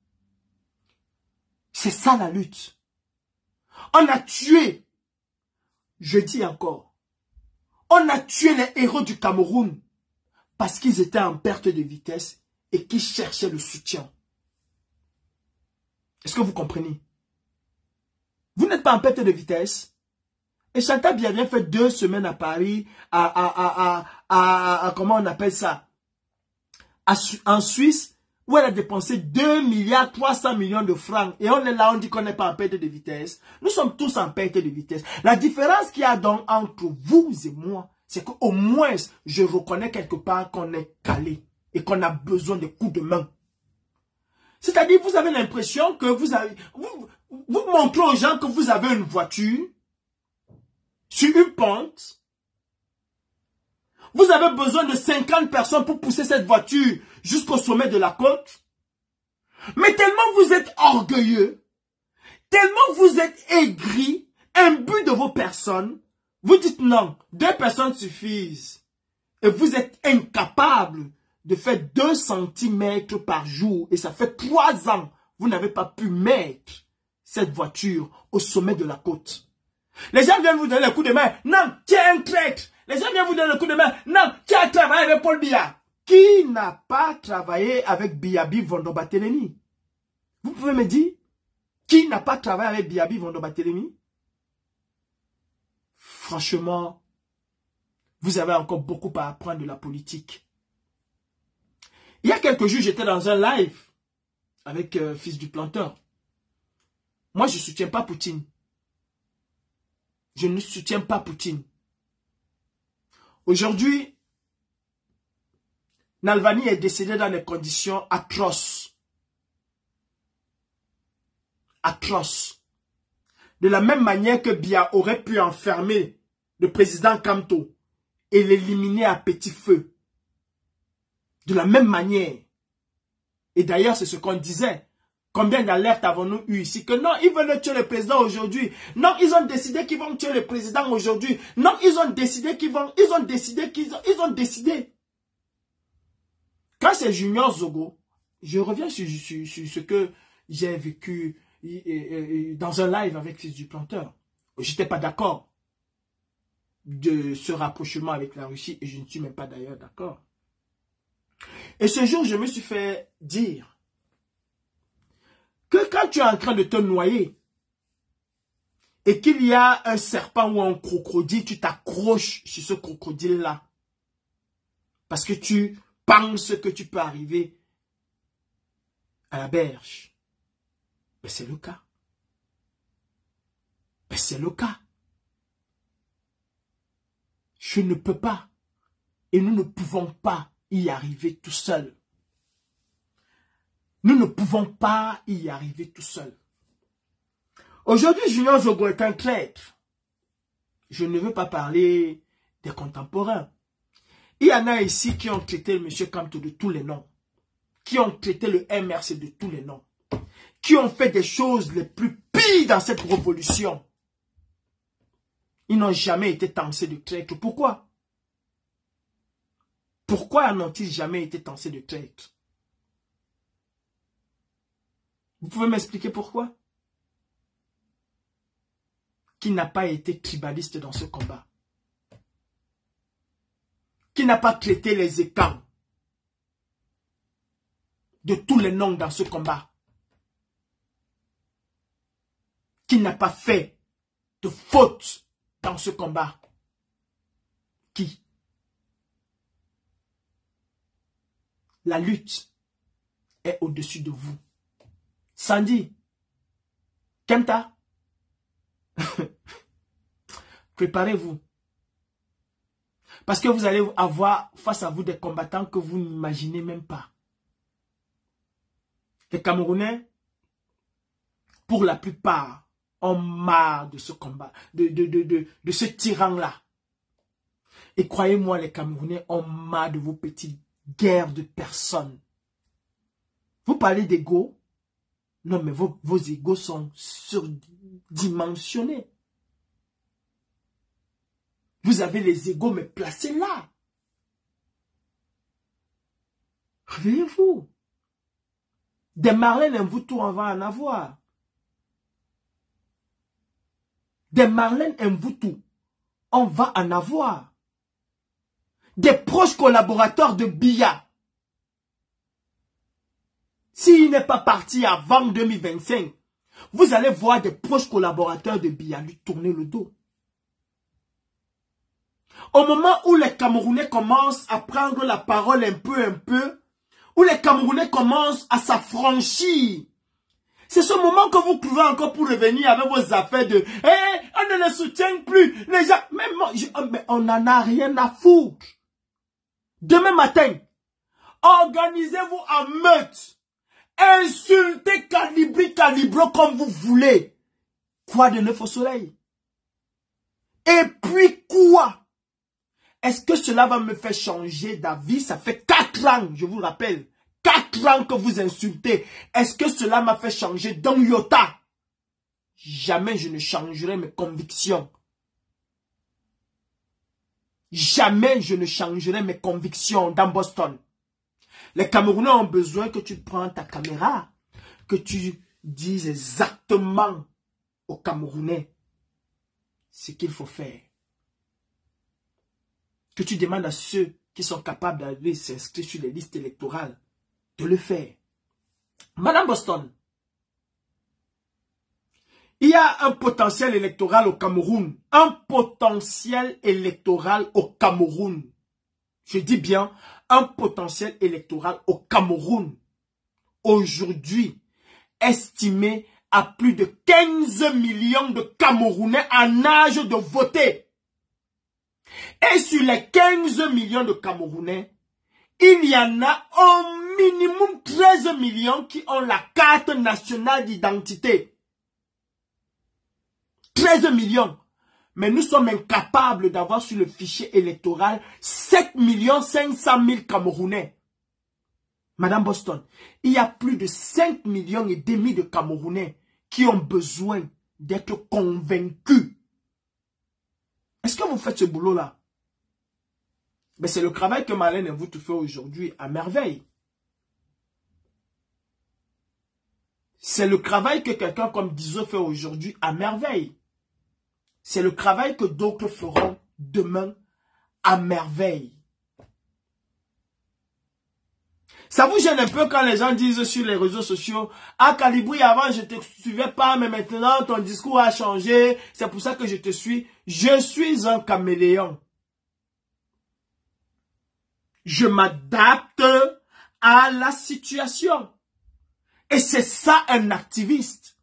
C'est ça la lutte. On a tué, je dis encore, on a tué les héros du Cameroun parce qu'ils étaient en perte de vitesse et qu'ils cherchaient le soutien. Est-ce que vous comprenez? Vous n'êtes pas en perte de vitesse. Et Chantal Biya fait deux semaines à Paris, à, à, à, à, à, à comment on appelle ça, à, en Suisse, où elle a dépensé deux milliards trois cents millions de francs. Et on est là, on dit qu'on n'est pas en perte de vitesse. Nous sommes tous en perte de vitesse. La différence qu'il y a donc entre vous et moi, c'est qu'au moins, je reconnais quelque part qu'on est calé et qu'on a besoin de coups de main. C'est-à-dire, vous avez l'impression que vous avez, vous, vous montrez aux gens que vous avez une voiture sur une pente. Vous avez besoin de cinquante personnes pour pousser cette voiture jusqu'au sommet de la côte. Mais tellement vous êtes orgueilleux, tellement vous êtes aigri, imbu de vos personnes, vous dites non, deux personnes suffisent. Et vous êtes incapable de faire deux centimètres par jour. Et ça fait trois ans, vous n'avez pas pu mettre cette voiture au sommet de la côte. Les gens viennent vous donner le coup de main. Non, tu es un traître. Les gens viennent vous donner le coup de main. Non, tu as travaillé avec Paul Biya. Qui n'a pas travaillé avec Biyabi Vondobatelemi? Vous pouvez me dire, qui n'a pas travaillé avec Biyabi Vondobatelemi? Franchement, vous avez encore beaucoup à apprendre de la politique. Il y a quelques jours, j'étais dans un live avec euh, Fils du Planteur. Moi, je ne soutiens pas Poutine. Je ne soutiens pas Poutine. Aujourd'hui, Navalny est décédé dans des conditions atroces. Atroces. De la même manière que Biya aurait pu enfermer le président Kamto et l'éliminer à petit feu. De la même manière. Et d'ailleurs, c'est ce qu'on disait. Combien d'alertes avons-nous eu ici? Que non, ils veulent tuer le président aujourd'hui. Non, ils ont décidé qu'ils vont tuer le président aujourd'hui. Non, ils ont décidé qu'ils vont... Ils ont décidé qu'ils ont... Ils ont décidé. Quand c'est Junior Zogo, je reviens sur, sur, sur ce que j'ai vécu dans un live avec Fils du Planteur. Je n'étais pas d'accord de ce rapprochement avec la Russie et je ne suis même pas d'ailleurs d'accord. Et ce jour, je me suis fait dire que quand tu es en train de te noyer et qu'il y a un serpent ou un crocodile, tu t'accroches sur ce crocodile-là parce que tu penses que tu peux arriver à la berge. Mais c'est le cas. Mais c'est le cas. Je ne peux pas et nous ne pouvons pas y arriver tout seul. Nous ne pouvons pas y arriver tout seul. Aujourd'hui, Junior Zogo est un traître. Je ne veux pas parler des contemporains. Il y en a ici qui ont traité M. Kamto de tous les noms. Qui ont traité le M R C de tous les noms. Qui ont fait des choses les plus pires dans cette révolution. Ils n'ont jamais été tancés de traître. Pourquoi? Pourquoi n'ont-ils jamais été tancés de traître? Vous pouvez m'expliquer pourquoi? Qui n'a pas été tribaliste dans ce combat? Qui n'a pas traité les écarts de tous les noms dans ce combat? Qui n'a pas fait de faute dans ce combat? Qui? La lutte est au-dessus de vous. Sandy, Kenta, préparez-vous. Parce que vous allez avoir face à vous des combattants que vous n'imaginez même pas. Les Camerounais, pour la plupart, ont marre de ce combat, de, de, de, de, de ce tyran-là. Et croyez-moi, les Camerounais ont marre de vos petites guerres de personnes. Vous parlez d'ego? Non, mais vos, vos égos sont surdimensionnés. Vous avez les égos, mais placés là. Réveillez-vous. Des Marlène Mvutu, on va en avoir. Des Marlène Mvutu, on va en avoir. Des proches collaborateurs de Biya. S'il n'est pas parti avant deux mille vingt-cinq, vous allez voir des proches collaborateurs de Biya lui tourner le dos. Au moment où les Camerounais commencent à prendre la parole un peu, un peu, où les Camerounais commencent à s'affranchir, c'est ce moment que vous trouvez encore pour revenir avec vos affaires de « Eh, on ne les soutient plus !» Les gens, même moi, je, mais on n'en a rien à foutre. Demain matin, organisez-vous en meute. Insultez Calibri, Calibro comme vous voulez. Quoi de neuf au soleil? Et puis quoi? Est-ce que cela va me faire changer d'avis? Ça fait quatre ans, je vous rappelle. Quatre ans que vous insultez. Est-ce que cela m'a fait changer d'un iota? Jamais je ne changerai mes convictions. Jamais je ne changerai mes convictions dans Boston. Les Camerounais ont besoin que tu prends ta caméra, que tu dises exactement aux Camerounais ce qu'il faut faire. Que tu demandes à ceux qui sont capables d'aller s'inscrire sur les listes électorales de le faire. Madame Boston, il y a un potentiel électoral au Cameroun. Un potentiel électoral au Cameroun. Je dis bien, un potentiel électoral au Cameroun. Aujourd'hui, estimé à plus de quinze millions de Camerounais en âge de voter. Et sur les quinze millions de Camerounais, il y en a au minimum treize millions qui ont la carte nationale d'identité. treize millions. Mais nous sommes incapables d'avoir sur le fichier électoral sept millions cinq cent mille Camerounais. Madame Boston, il y a plus de cinq millions et demi de Camerounais qui ont besoin d'être convaincus. Est-ce que vous faites ce boulot-là? Mais c'est le travail que Marlène Mvoutou fait aujourd'hui à merveille. C'est le travail que quelqu'un comme Dizo fait aujourd'hui à merveille. C'est le travail que d'autres feront demain à merveille. Ça vous gêne un peu quand les gens disent sur les réseaux sociaux, « Ah, Caliboui, avant je ne te suivais pas, mais maintenant ton discours a changé, c'est pour ça que je te suis. » Je suis un caméléon. Je m'adapte à la situation. Et c'est ça un activiste.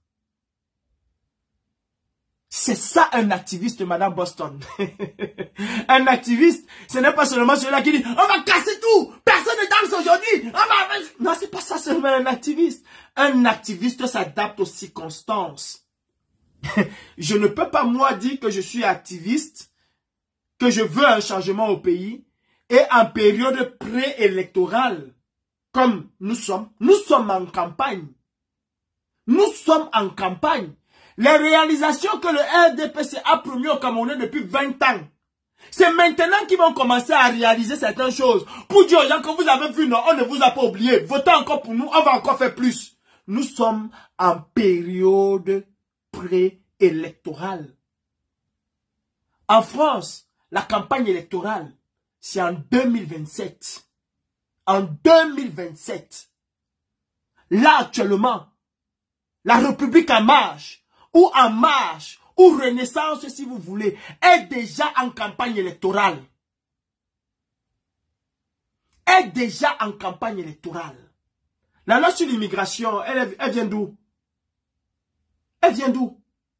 C'est ça un activiste, Madame Boston. Un activiste, ce n'est pas seulement celui-là qui dit « On va casser tout, personne ne danse aujourd'hui. » va... Non, c'est pas ça seulement un activiste. Un activiste s'adapte aux circonstances. Je ne peux pas moi dire que je suis activiste, que je veux un changement au pays, et en période préélectorale, comme nous sommes, nous sommes en campagne. Nous sommes en campagne. Les réalisations que le R D P C a promis aux Camerounais depuis vingt ans, c'est maintenant qu'ils vont commencer à réaliser certaines choses. Pour dire aux gens que vous avez vu, non, on ne vous a pas oublié. Votez encore pour nous, on va encore faire plus. Nous sommes en période préélectorale. En France, la campagne électorale, c'est en deux mille vingt-sept. En deux mille vingt-sept. Là, actuellement, la République en marche, ou en marche, ou Renaissance si vous voulez, est déjà en campagne électorale. Est déjà en campagne électorale. La loi sur l'immigration, elle, elle vient d'où? Elle vient d'où?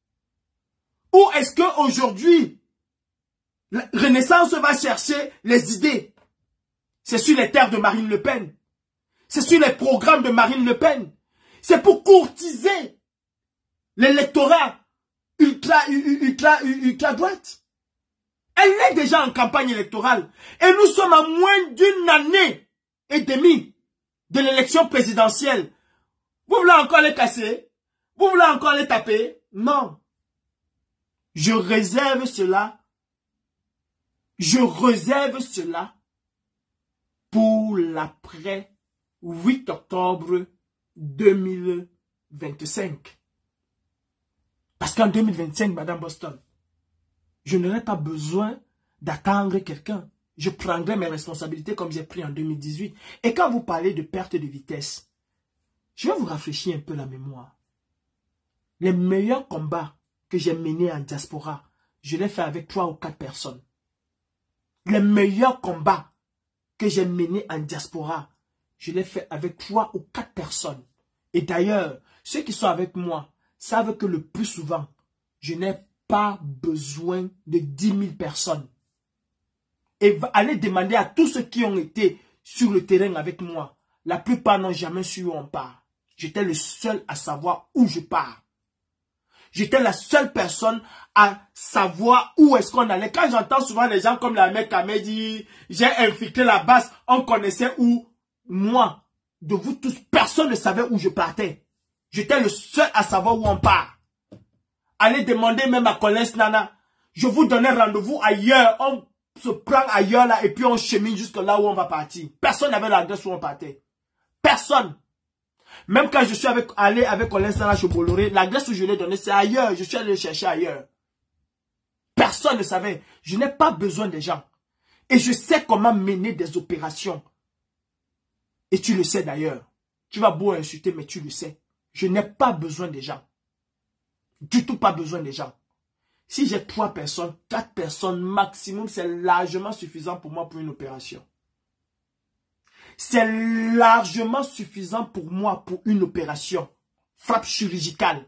Ou est-ce qu'aujourd'hui, Renaissance va chercher les idées? C'est sur les terres de Marine Le Pen. C'est sur les programmes de Marine Le Pen. C'est pour courtiser l'électorat ultra, ultra, ultra droite. Elle est déjà en campagne électorale. Et nous sommes à moins d'une année et demie de l'élection présidentielle. Vous voulez encore les casser? Vous voulez encore les taper? Non. Je réserve cela. Je réserve cela pour l'après huit octobre deux mille vingt-cinq. Parce qu'en deux mille vingt-cinq, Madame Boston, je n'aurai pas besoin d'attendre quelqu'un. Je prendrai mes responsabilités comme j'ai pris en deux mille dix-huit. Et quand vous parlez de perte de vitesse, je vais vous rafraîchir un peu la mémoire. Les meilleurs combats que j'ai menés en diaspora, je les fais avec trois ou quatre personnes. Les meilleurs combats que j'ai menés en diaspora, je les fais avec trois ou quatre personnes. Et d'ailleurs, ceux qui sont avec moi savent que le plus souvent, je n'ai pas besoin de dix mille personnes. Et allez demander à tous ceux qui ont été sur le terrain avec moi. La plupart n'ont jamais su où on part. J'étais le seul à savoir où je pars. J'étais la seule personne à savoir où est-ce qu'on allait. Quand j'entends souvent les gens comme la mec Kamé dit, j'ai infiltré la base, on connaissait où. Moi, de vous tous, personne ne savait où je partais. J'étais le seul à savoir où on part. Allez demander même à Collins Nana. Je vous donnais rendez-vous ailleurs. On se prend ailleurs là et puis on chemine jusque là où on va partir. Personne n'avait l'adresse où on partait. Personne. Même quand je suis avec, allé avec Collins Nana chez Bolloré, l'adresse où je l'ai donnée, c'est ailleurs. Je suis allé le chercher ailleurs. Personne ne savait. Je n'ai pas besoin des gens. Et je sais comment mener des opérations. Et tu le sais d'ailleurs. Tu vas beau insulter, mais tu le sais. Je n'ai pas besoin des gens. Du tout pas besoin des gens. Si j'ai trois personnes, quatre personnes maximum, c'est largement suffisant pour moi pour une opération. C'est largement suffisant pour moi pour une opération. Frappe chirurgicale.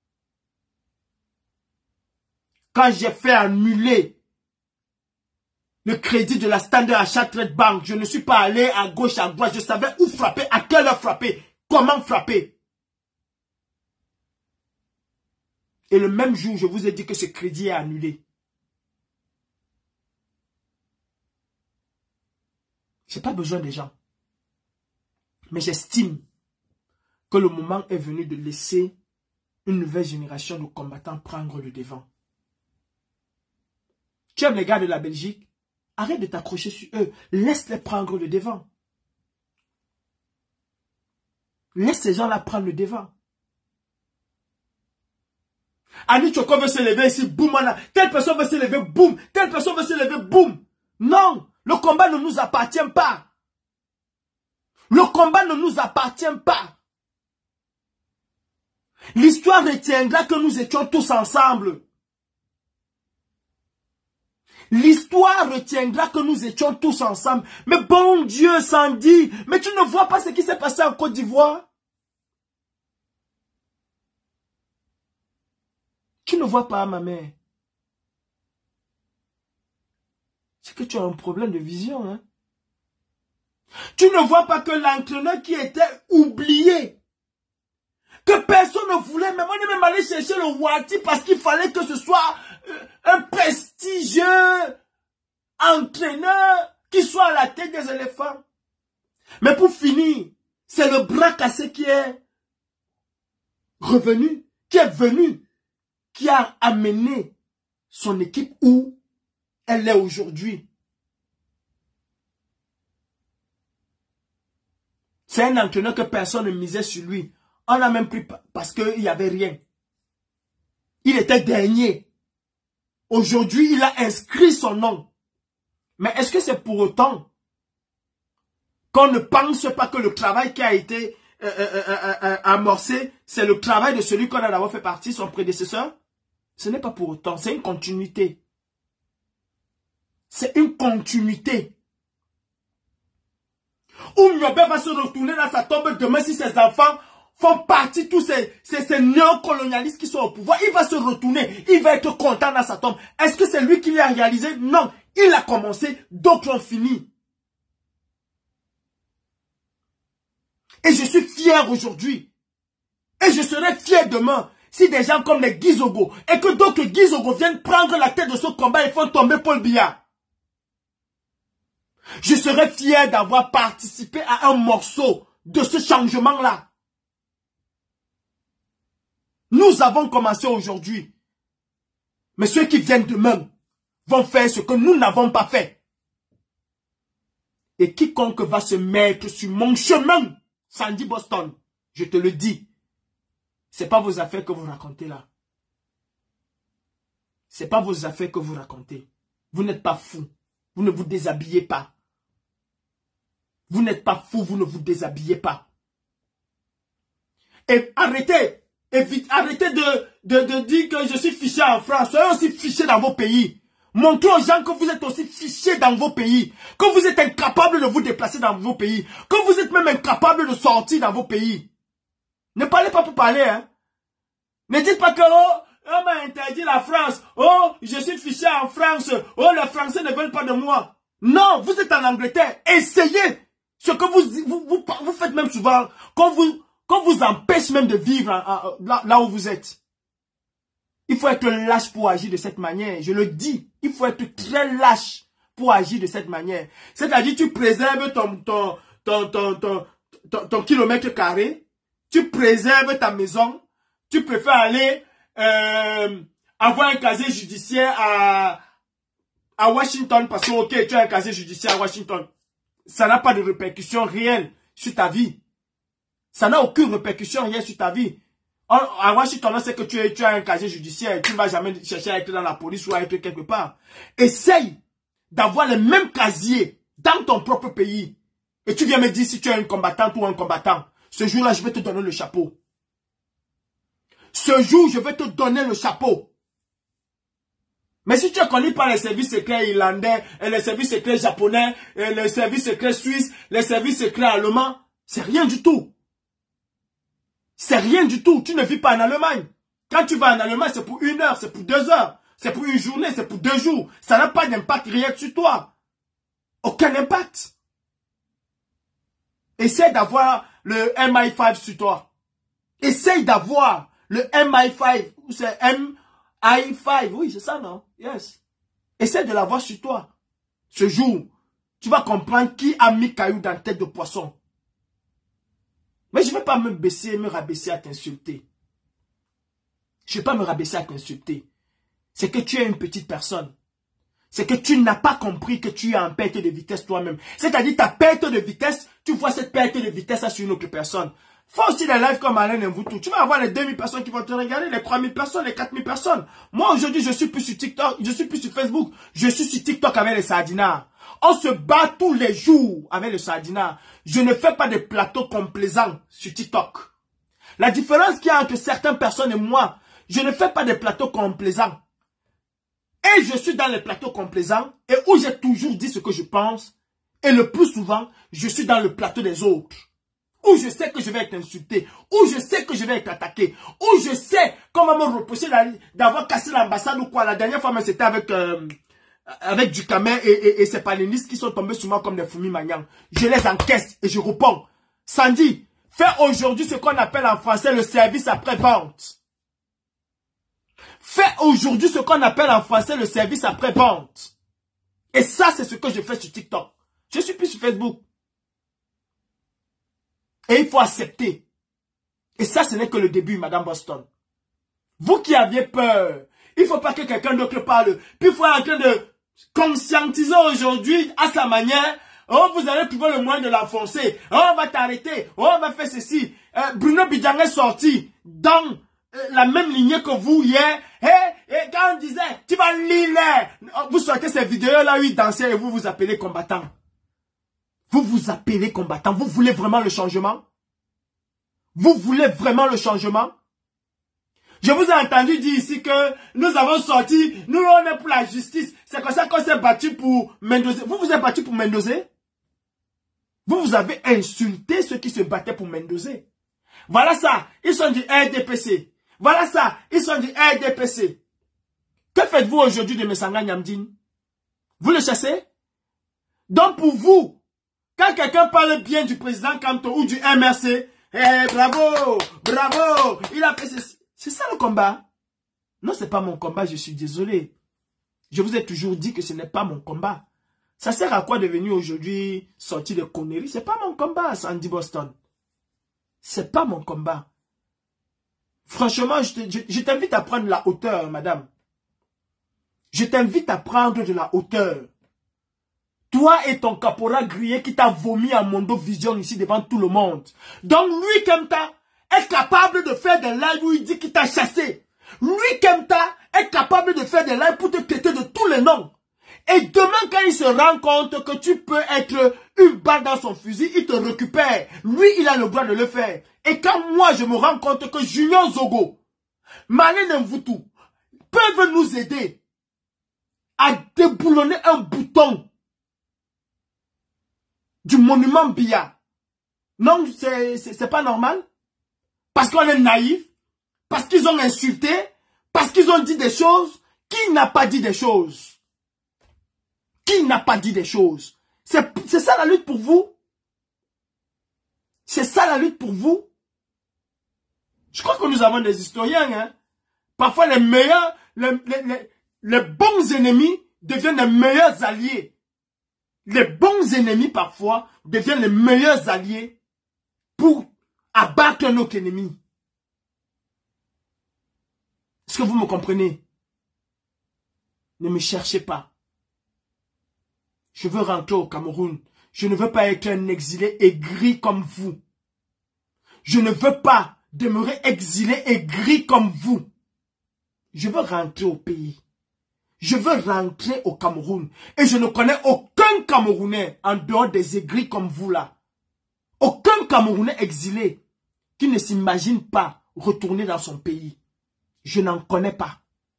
Quand j'ai fait annuler le crédit de la Standard Chartered Bank, je ne suis pas allé à gauche, à droite. Je savais où frapper, à quelle heure frapper, comment frapper. Et le même jour, je vous ai dit que ce crédit est annulé. Je n'ai pas besoin des gens. Mais j'estime que le moment est venu de laisser une nouvelle génération de combattants prendre le devant. Tu aimes les gars de la Belgique? Arrête de t'accrocher sur eux. Laisse-les prendre le devant. Laisse ces gens-là prendre le devant. Annie Choko veut se lever ici, boum, telle personne veut se lever, boum, telle personne veut se lever, boum. Non, le combat ne nous appartient pas. Le combat ne nous appartient pas. L'histoire retiendra que nous étions tous ensemble. L'histoire retiendra que nous étions tous ensemble. Mais bon Dieu, Sandy, mais tu ne vois pas ce qui s'est passé en Côte d'Ivoire? Tu ne vois pas, ma mère. C'est que tu as un problème de vision, hein. Tu ne vois pas que l'entraîneur qui était oublié, que personne ne voulait, mais moi je même aller chercher le Wati parce qu'il fallait que ce soit un prestigieux entraîneur qui soit à la tête des éléphants. Mais pour finir, c'est le bras cassé qui est revenu, qui est venu, qui a amené son équipe où elle est aujourd'hui. C'est un entraîneur que personne ne misait sur lui. On l'a même pris parce qu'il n'y avait rien. Il était dernier. Aujourd'hui, il a inscrit son nom. Mais est-ce que c'est pour autant qu'on ne pense pas que le travail qui a été euh, euh, euh, euh, amorcé, c'est le travail de celui qu'on a d'abord fait partie, son prédécesseur? Ce n'est pas pour autant, c'est une continuité. C'est une continuité. Où Nyobe va se retourner dans sa tombe demain si ses enfants font partie de tous ces, ces, ces néocolonialistes qui sont au pouvoir. Il va se retourner, il va être content dans sa tombe. Est-ce que c'est lui qui l'a réalisé? Non, il a commencé, d'autres ont fini. Et je suis fier aujourd'hui. Et je serai fier demain si des gens comme les Guizogo et que d'autres Guizogo viennent prendre la tête de ce combat et font tomber Paul Biya. Je serai fier d'avoir participé à un morceau de ce changement-là. Nous avons commencé aujourd'hui. Mais ceux qui viennent demain vont faire ce que nous n'avons pas fait. Et quiconque va se mettre sur mon chemin, Sandy Boston, je te le dis, ce n'est pas vos affaires que vous racontez là. Ce n'est pas vos affaires que vous racontez. Vous n'êtes pas fous. Vous ne vous déshabillez pas. Vous n'êtes pas fous, vous ne vous déshabillez pas. Et arrêtez, évite, arrêtez de, de, de dire que je suis fiché en France. Soyez aussi fichés dans vos pays. Montrez aux gens que vous êtes aussi fichés dans vos pays. Que vous êtes incapables de vous déplacer dans vos pays. Que vous êtes même incapables de sortir dans vos pays. Ne parlez pas pour parler, hein. Ne dites pas que, oh, on m'a interdit la France. Oh, je suis fiché en France. Oh, les Français ne veulent pas de moi. Non, vous êtes en Angleterre. Essayez. Ce que vous, vous, vous, vous faites même souvent, qu'on vous, qu'on vous empêche même de vivre à, à, là, là où vous êtes. Il faut être lâche pour agir de cette manière. Je le dis, il faut être très lâche pour agir de cette manière. C'est-à-dire, tu préserves ton, ton, ton, ton, ton, ton, ton kilomètre carré, tu préserves ta maison, tu préfères aller euh, avoir un casier judiciaire à, à Washington parce que, ok, tu as un casier judiciaire à Washington. Ça n'a pas de répercussion réelle sur ta vie. Ça n'a aucune répercussion réelle sur ta vie. À Washington, on sait que tu, es, tu as un casier judiciaire. Tu ne vas jamais chercher à être dans la police ou à être quelque part. Essaye d'avoir le même casier dans ton propre pays. Et tu viens me dire si tu es une combattante ou un combattant. Ce jour-là, je vais te donner le chapeau. Ce jour, je vais te donner le chapeau. Mais si tu es connu par les services secrets irlandais, et les services secrets japonais, et les services secrets suisses, les services secrets allemands, c'est rien du tout. C'est rien du tout. Tu ne vis pas en Allemagne. Quand tu vas en Allemagne, c'est pour une heure, c'est pour deux heures, c'est pour une journée, c'est pour deux jours. Ça n'a pas d'impact réel sur toi. Aucun impact. Essaye d'avoir le M I cinq sur toi. Essaye d'avoir le M I cinq. Ou c'est M I cinq. Oui, c'est ça, non? Yes. Essaye de l'avoir sur toi. Ce jour, tu vas comprendre qui a mis caillou dans la tête de poisson. Mais je ne vais pas me baisser, me rabaisser à t'insulter. Je ne vais pas me rabaisser à t'insulter. C'est que tu es une petite personne. c'est que tu n'as pas compris que tu es en perte de vitesse toi-même. C'est-à-dire ta perte de vitesse, tu vois cette perte de vitesse sur une autre personne. Faut aussi des lives comme Alain Mvoutou. Tu vas avoir les deux mille personnes qui vont te regarder, les trois mille personnes, les quatre mille personnes. Moi aujourd'hui, je suis plus sur TikTok, je suis plus sur Facebook, je suis sur TikTok avec les sardinards. On se bat tous les jours avec le sardinard. Je ne fais pas de plateaux complaisants sur TikTok. La différence qu'il y a entre certaines personnes et moi, je ne fais pas de plateaux complaisants. Et je suis dans les plateaux complaisants et où j'ai toujours dit ce que je pense. Et le plus souvent, je suis dans le plateau des autres. Où je sais que je vais être insulté. Où je sais que je vais être attaqué. Où je sais qu'on va me reprocher d'avoir cassé l'ambassade ou quoi. La dernière fois, c'était avec, euh, avec Ducamet et, et, et ses panélistes qui sont tombés sur moi comme des fourmis magnans. Je les encaisse et je réponds. Sandy, fais aujourd'hui ce qu'on appelle en français le service après-vente. Fais aujourd'hui ce qu'on appelle en français le service après-vente. Et ça, c'est ce que je fais sur TikTok. Je suis plus sur Facebook. Et il faut accepter. Et ça, ce n'est que le début, Madame Boston. Vous qui aviez peur, il ne faut pas que quelqu'un d'autre parle. Puis il faut être en train de conscientiser aujourd'hui à sa manière. Oh, vous allez trouver le moyen de l'enfoncer. Oh, on va t'arrêter. Oh, on va faire ceci. Euh, Bruno Bidjang est sorti dans euh, la même lignée que vous hier. Et, et quand on disait, tu vas lire, vous sortez ces vidéos-là où il dansait et vous vous appelez combattant. Vous vous appelez combattant. Vous voulez vraiment le changement? Vous voulez vraiment le changement? Je vous ai entendu dire ici que nous avons sorti, nous on est pour la justice. C'est comme ça qu'on s'est battu pour Mendoza. Vous vous êtes battu pour Mendoza? Vous vous avez insulté ceux qui se battaient pour Mendoza. Voilà ça, ils sont du R D P C. Voilà ça, ils sont du R D P C. Que faites-vous aujourd'hui de Messanga Nyamdine? Vous le chassez? Donc pour vous, quand quelqu'un parle bien du président Kanto ou du M R C, eh, bravo, bravo, il a fait ceci. C'est ça le combat. Non, c'est pas mon combat, je suis désolé. Je vous ai toujours dit que ce n'est pas mon combat. Ça sert à quoi de venir aujourd'hui sortir de conneries? C'est pas mon combat, Sandy Boston. C'est pas mon combat. Franchement, je, je, je t'invite à prendre la hauteur, madame. Je t'invite à prendre de la hauteur. Toi et ton caporal grillé qui t'a vomi à Mondo Vision ici devant tout le monde. Donc lui, Kemta, est capable de faire des lives où il dit qu'il t'a chassé. Lui, Kemta, est capable de faire des lives pour te traiter de tous les noms. Et demain, quand il se rend compte que tu peux être une balle dans son fusil, il te récupère. Lui, il a le droit de le faire. Et quand moi, je me rends compte que Junior Zogo, Malin Mvoutou, peuvent nous aider à déboulonner un bouton du monument Biya. Non, c'est pas normal. Parce qu'on est naïf. Parce qu'ils ont insulté. Parce qu'ils ont dit des choses. Qui n'a pas dit des choses? Qui n'a pas dit des choses? C'est ça la lutte pour vous? C'est ça la lutte pour vous? Je crois que nous avons des historiens. Hein? Parfois les meilleurs, les, les, les, les bons ennemis deviennent les meilleurs alliés. Les bons ennemis, parfois, deviennent les meilleurs alliés pour abattre notre ennemi. Est-ce que vous me comprenez? Ne me cherchez pas. Je veux rentrer au Cameroun. Je ne veux pas être un exilé aigri comme vous. Je ne veux pas demeurer exilé aigri comme vous. Je veux rentrer au pays. Je veux rentrer au Cameroun. Et je ne connais aucun Camerounais en dehors des aigris comme vous là. Aucun Camerounais exilé qui ne s'imagine pas retourner dans son pays. Je n'en connais pas.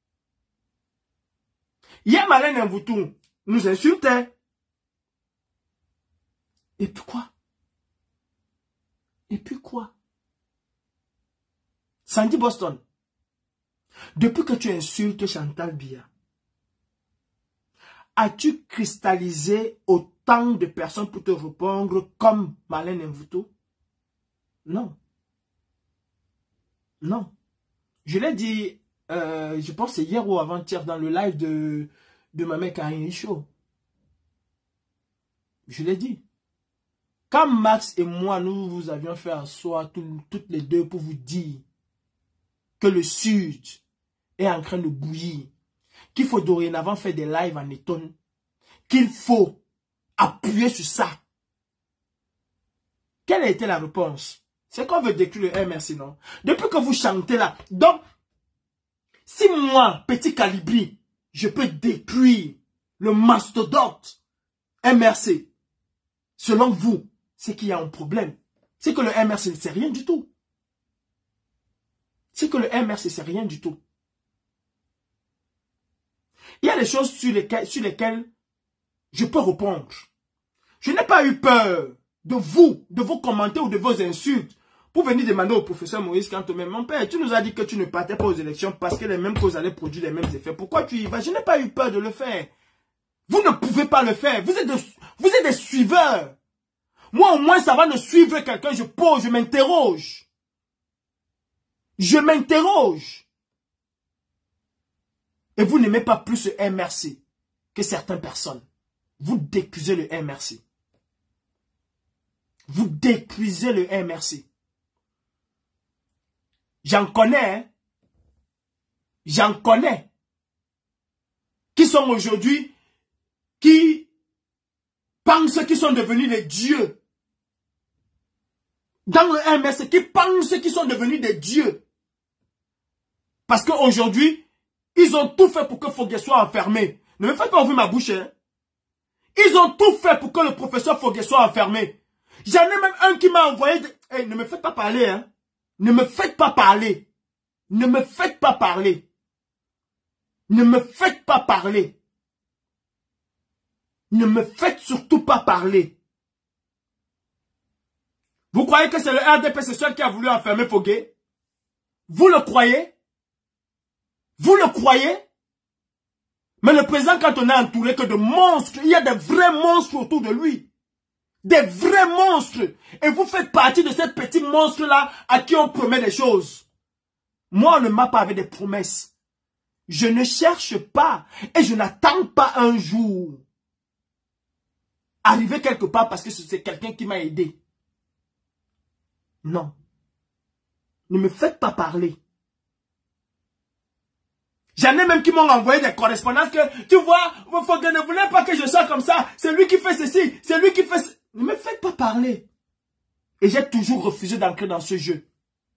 Hier, Malin Mvoutou nous insultait. Et puis quoi? Et puis quoi? Sandy Boston, depuis que tu insultes Chantal Biya, as-tu cristallisé autant de personnes pour te répondre comme Malin Mvoutou? Non. Non. Je l'ai dit, euh, je pense que c'est hier ou avant-hier dans le live de, de ma mec Karine Show. Je l'ai dit. Quand Max et moi, nous vous avions fait asseoir tout, toutes les deux pour vous dire que le Sud est en train de bouillir, qu'il faut dorénavant faire des lives en étonne, qu'il faut appuyer sur ça. Quelle a été la réponse? C'est qu'on veut détruire le M R C, non? Depuis que vous chantez là. Donc, si moi, petit Calibri, je peux détruire le mastodonte M R C, selon vous, c'est qu'il y a un problème. C'est que le M R C ne sait rien du tout. C'est que le M R C ne sait rien du tout. Il y a des choses sur lesquelles, sur lesquelles je peux répondre. Je n'ai pas eu peur de vous, de vos commentaires ou de vos insultes pour venir demander au professeur Moïse Kantomé, mon père, tu nous as dit que tu ne partais pas aux élections parce que les mêmes causes allaient produire les mêmes effets. Pourquoi tu y vas? Je n'ai pas eu peur de le faire. Vous ne pouvez pas le faire. Vous êtes, de, vous êtes des suiveurs. Moi, au moins, ça va de suivre quelqu'un. Je pose, je m'interroge. Je m'interroge. Et vous n'aimez pas plus le M R C que certaines personnes. Vous décuisez le M R C. Vous décuisez le M R C. J'en connais. Hein? J'en connais. Qui sont aujourd'hui, qui pensent qu'ils sont devenus des dieux. Dans le M R C, qui pensent qu'ils sont devenus des dieux. Parce qu'aujourd'hui, ils ont tout fait pour que Foguet soit enfermé. Ne me faites pas ouvrir ma bouche. Hein? Ils ont tout fait pour que le professeur Foguet soit enfermé. J'en ai même un qui m'a envoyé... De... Hey, ne me faites pas parler. Hein? Ne me faites pas parler. Ne me faites pas parler. Ne me faites pas parler. Ne me faites surtout pas parler. Vous croyez que c'est le R D P C seul qui a voulu enfermer Foguet? Vous le croyez? Vous le croyez? Mais le président, quand on est entouré que de monstres, il y a des vrais monstres autour de lui. Des vrais monstres. Et vous faites partie de ces petits monstres-là à qui on promet des choses. Moi, on ne m'a pas avec des promesses. Je ne cherche pas et je n'attends pas un jour arriver quelque part parce que c'est quelqu'un qui m'a aidé. Non. Ne me faites pas parler. J'en ai même qui m'ont envoyé des correspondances que, tu vois, Foguet ne voulait pas que je sois comme ça. C'est lui qui fait ceci, c'est lui qui fait ceci. Ne me faites pas parler. Et j'ai toujours refusé d'entrer dans ce jeu.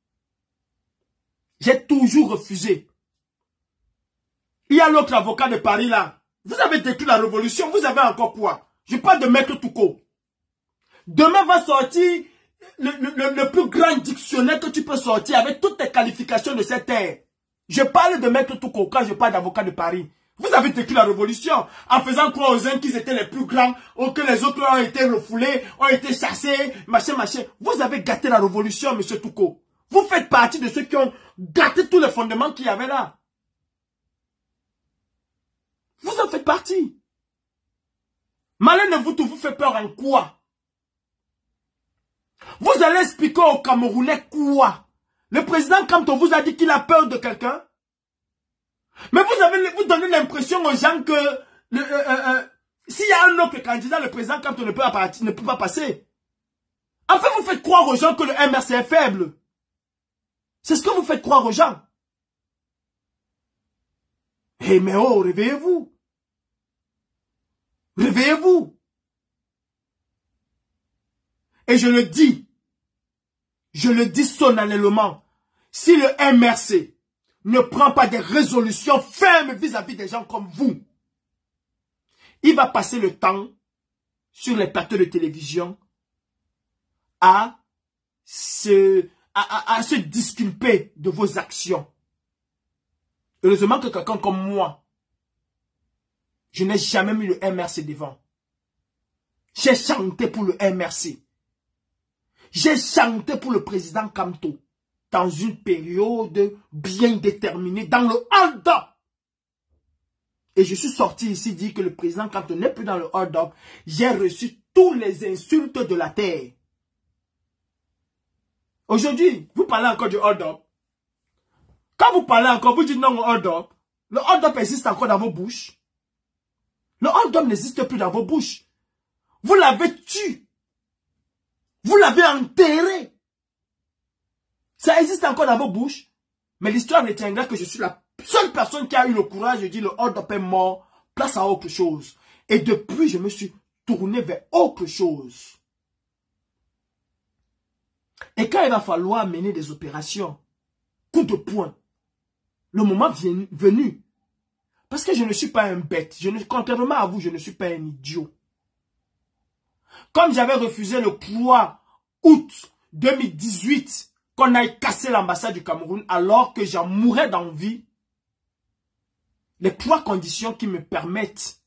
J'ai toujours refusé. Il y a l'autre avocat de Paris là. Vous avez détruit la révolution, vous avez encore quoi? Je parle de Maître Touko. Demain va sortir le, le, le plus grand dictionnaire que tu peux sortir avec toutes tes qualifications de cette terre. Je parle de Maître Touko quand je parle d'avocat de Paris. Vous avez détruit la révolution en faisant croire aux uns qu'ils étaient les plus grands ou que les autres ont été refoulés, ont été chassés, machin, machin. Vous avez gâté la révolution, monsieur Touko. Vous faites partie de ceux qui ont gâté tous les fondements qu'il y avait là. Vous en faites partie. Malin de vous tout vous fait peur en quoi? Vous allez expliquer aux Camerounais quoi? Le président Kamto vous a dit qu'il a peur de quelqu'un? Mais vous avez vous donnez l'impression aux gens que le, euh, euh, s'il y a un autre candidat, le président Kamto ne peut pas, ne peut pas passer. En fait, vous faites croire aux gens que le M R C est faible. C'est ce que vous faites croire aux gens. Eh mais oh, réveillez-vous. Réveillez-vous. Et je le dis, je le dis solennellement, si le M R C ne prend pas des résolutions fermes vis-à-vis des gens comme vous, il va passer le temps sur les plateaux de télévision à se, à, à, à se disculper de vos actions. Heureusement que quelqu'un comme moi, je n'ai jamais mis le M R C devant. J'ai chanté pour le M R C. J'ai chanté pour le président Kamto dans une période bien déterminée, dans le hold-up. Et je suis sorti ici dire que le président Kamto n'est plus dans le hold-up. J'ai reçu tous les insultes de la terre. Aujourd'hui, vous parlez encore du hold-up. Quand vous parlez encore, vous dites non au hold-up. Le hold-up existe encore dans vos bouches. Le hold-up n'existe plus dans vos bouches. Vous l'avez tué. Vous l'avez enterré. Ça existe encore dans vos bouches. Mais l'histoire retiendra que je suis la seule personne qui a eu le courage de dire le hold-up est mort, place à autre chose. Et depuis, je me suis tourné vers autre chose. Et quand il va falloir mener des opérations, coup de poing, le moment vient, venu. Parce que je ne suis pas un bête. Je ne, contrairement à vous, je ne suis pas un idiot. Comme j'avais refusé le trois août deux mille dix-huit, qu'on aille casser l'ambassade du Cameroun alors que j'en mourais d'envie, les trois conditions qui me permettent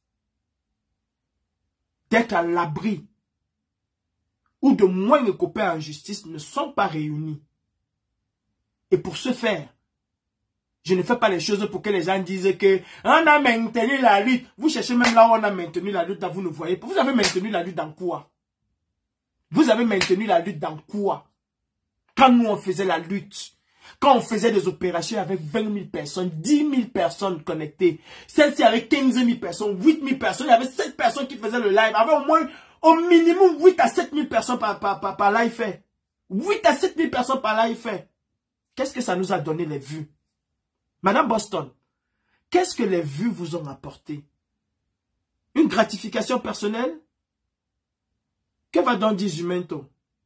d'être à l'abri ou de moins écoper en justice ne sont pas réunies. Et pour ce faire, je ne fais pas les choses pour que les gens disent que on a maintenu la lutte. Vous cherchez même là où on a maintenu la lutte, là vous ne voyez pas. Vous avez maintenu la lutte dans quoi? Vous avez maintenu la lutte dans quoi? Quand nous on faisait la lutte, quand on faisait des opérations avec vingt mille personnes, dix mille personnes connectées, celle-ci avec quinze mille personnes, huit mille personnes, il y avait sept personnes qui faisaient le live, il y avait au moins, au minimum huit à sept mille personnes par, par, par, par live fait. huit à sept mille personnes par live fait. Qu'est-ce que ça nous a donné les vues? Madame Boston, qu'est-ce que les vues vous ont apporté? Une gratification personnelle? Que va donc dire Jumento?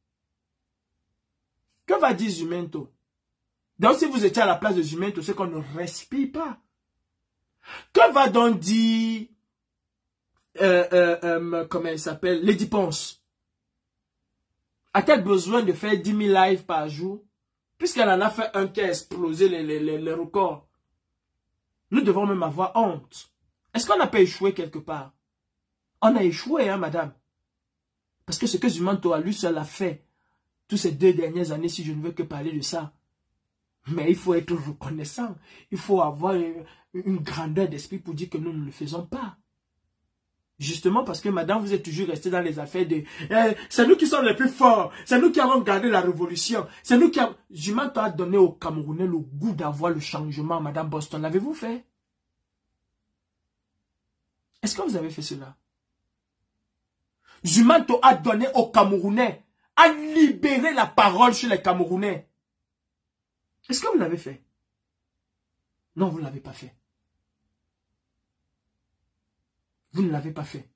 Que va dire Jumento? Donc si vous étiez à la place de Jumento, c'est qu'on ne respire pas. Que va donc dire, euh, euh, euh, comment elle s'appelle, Lady Ponce? A-t-elle besoin de faire dix mille lives par jour? Puisqu'elle en a fait un qui a explosé les, les, les, les records. Nous devons même avoir honte. Est-ce qu'on n'a pas échoué quelque part? On a échoué, hein, madame. Parce que ce que Jumento a lui seul a fait, toutes ces deux dernières années, si je ne veux que parler de ça. Mais il faut être reconnaissant. Il faut avoir une, une grandeur d'esprit pour dire que nous ne le faisons pas. Justement parce que madame, vous êtes toujours resté dans les affaires de... Eh, c'est nous qui sommes les plus forts. C'est nous qui avons gardé la révolution. C'est nous qui avons... Jumento a donné aux Camerounais le goût d'avoir le changement, madame Boston. L'avez-vous fait? Est-ce que vous avez fait cela? Jumento a donné aux Camerounais, a libéré la parole chez les Camerounais. Est-ce que vous l'avez fait? Non, vous ne l'avez pas fait. Vous ne l'avez pas fait.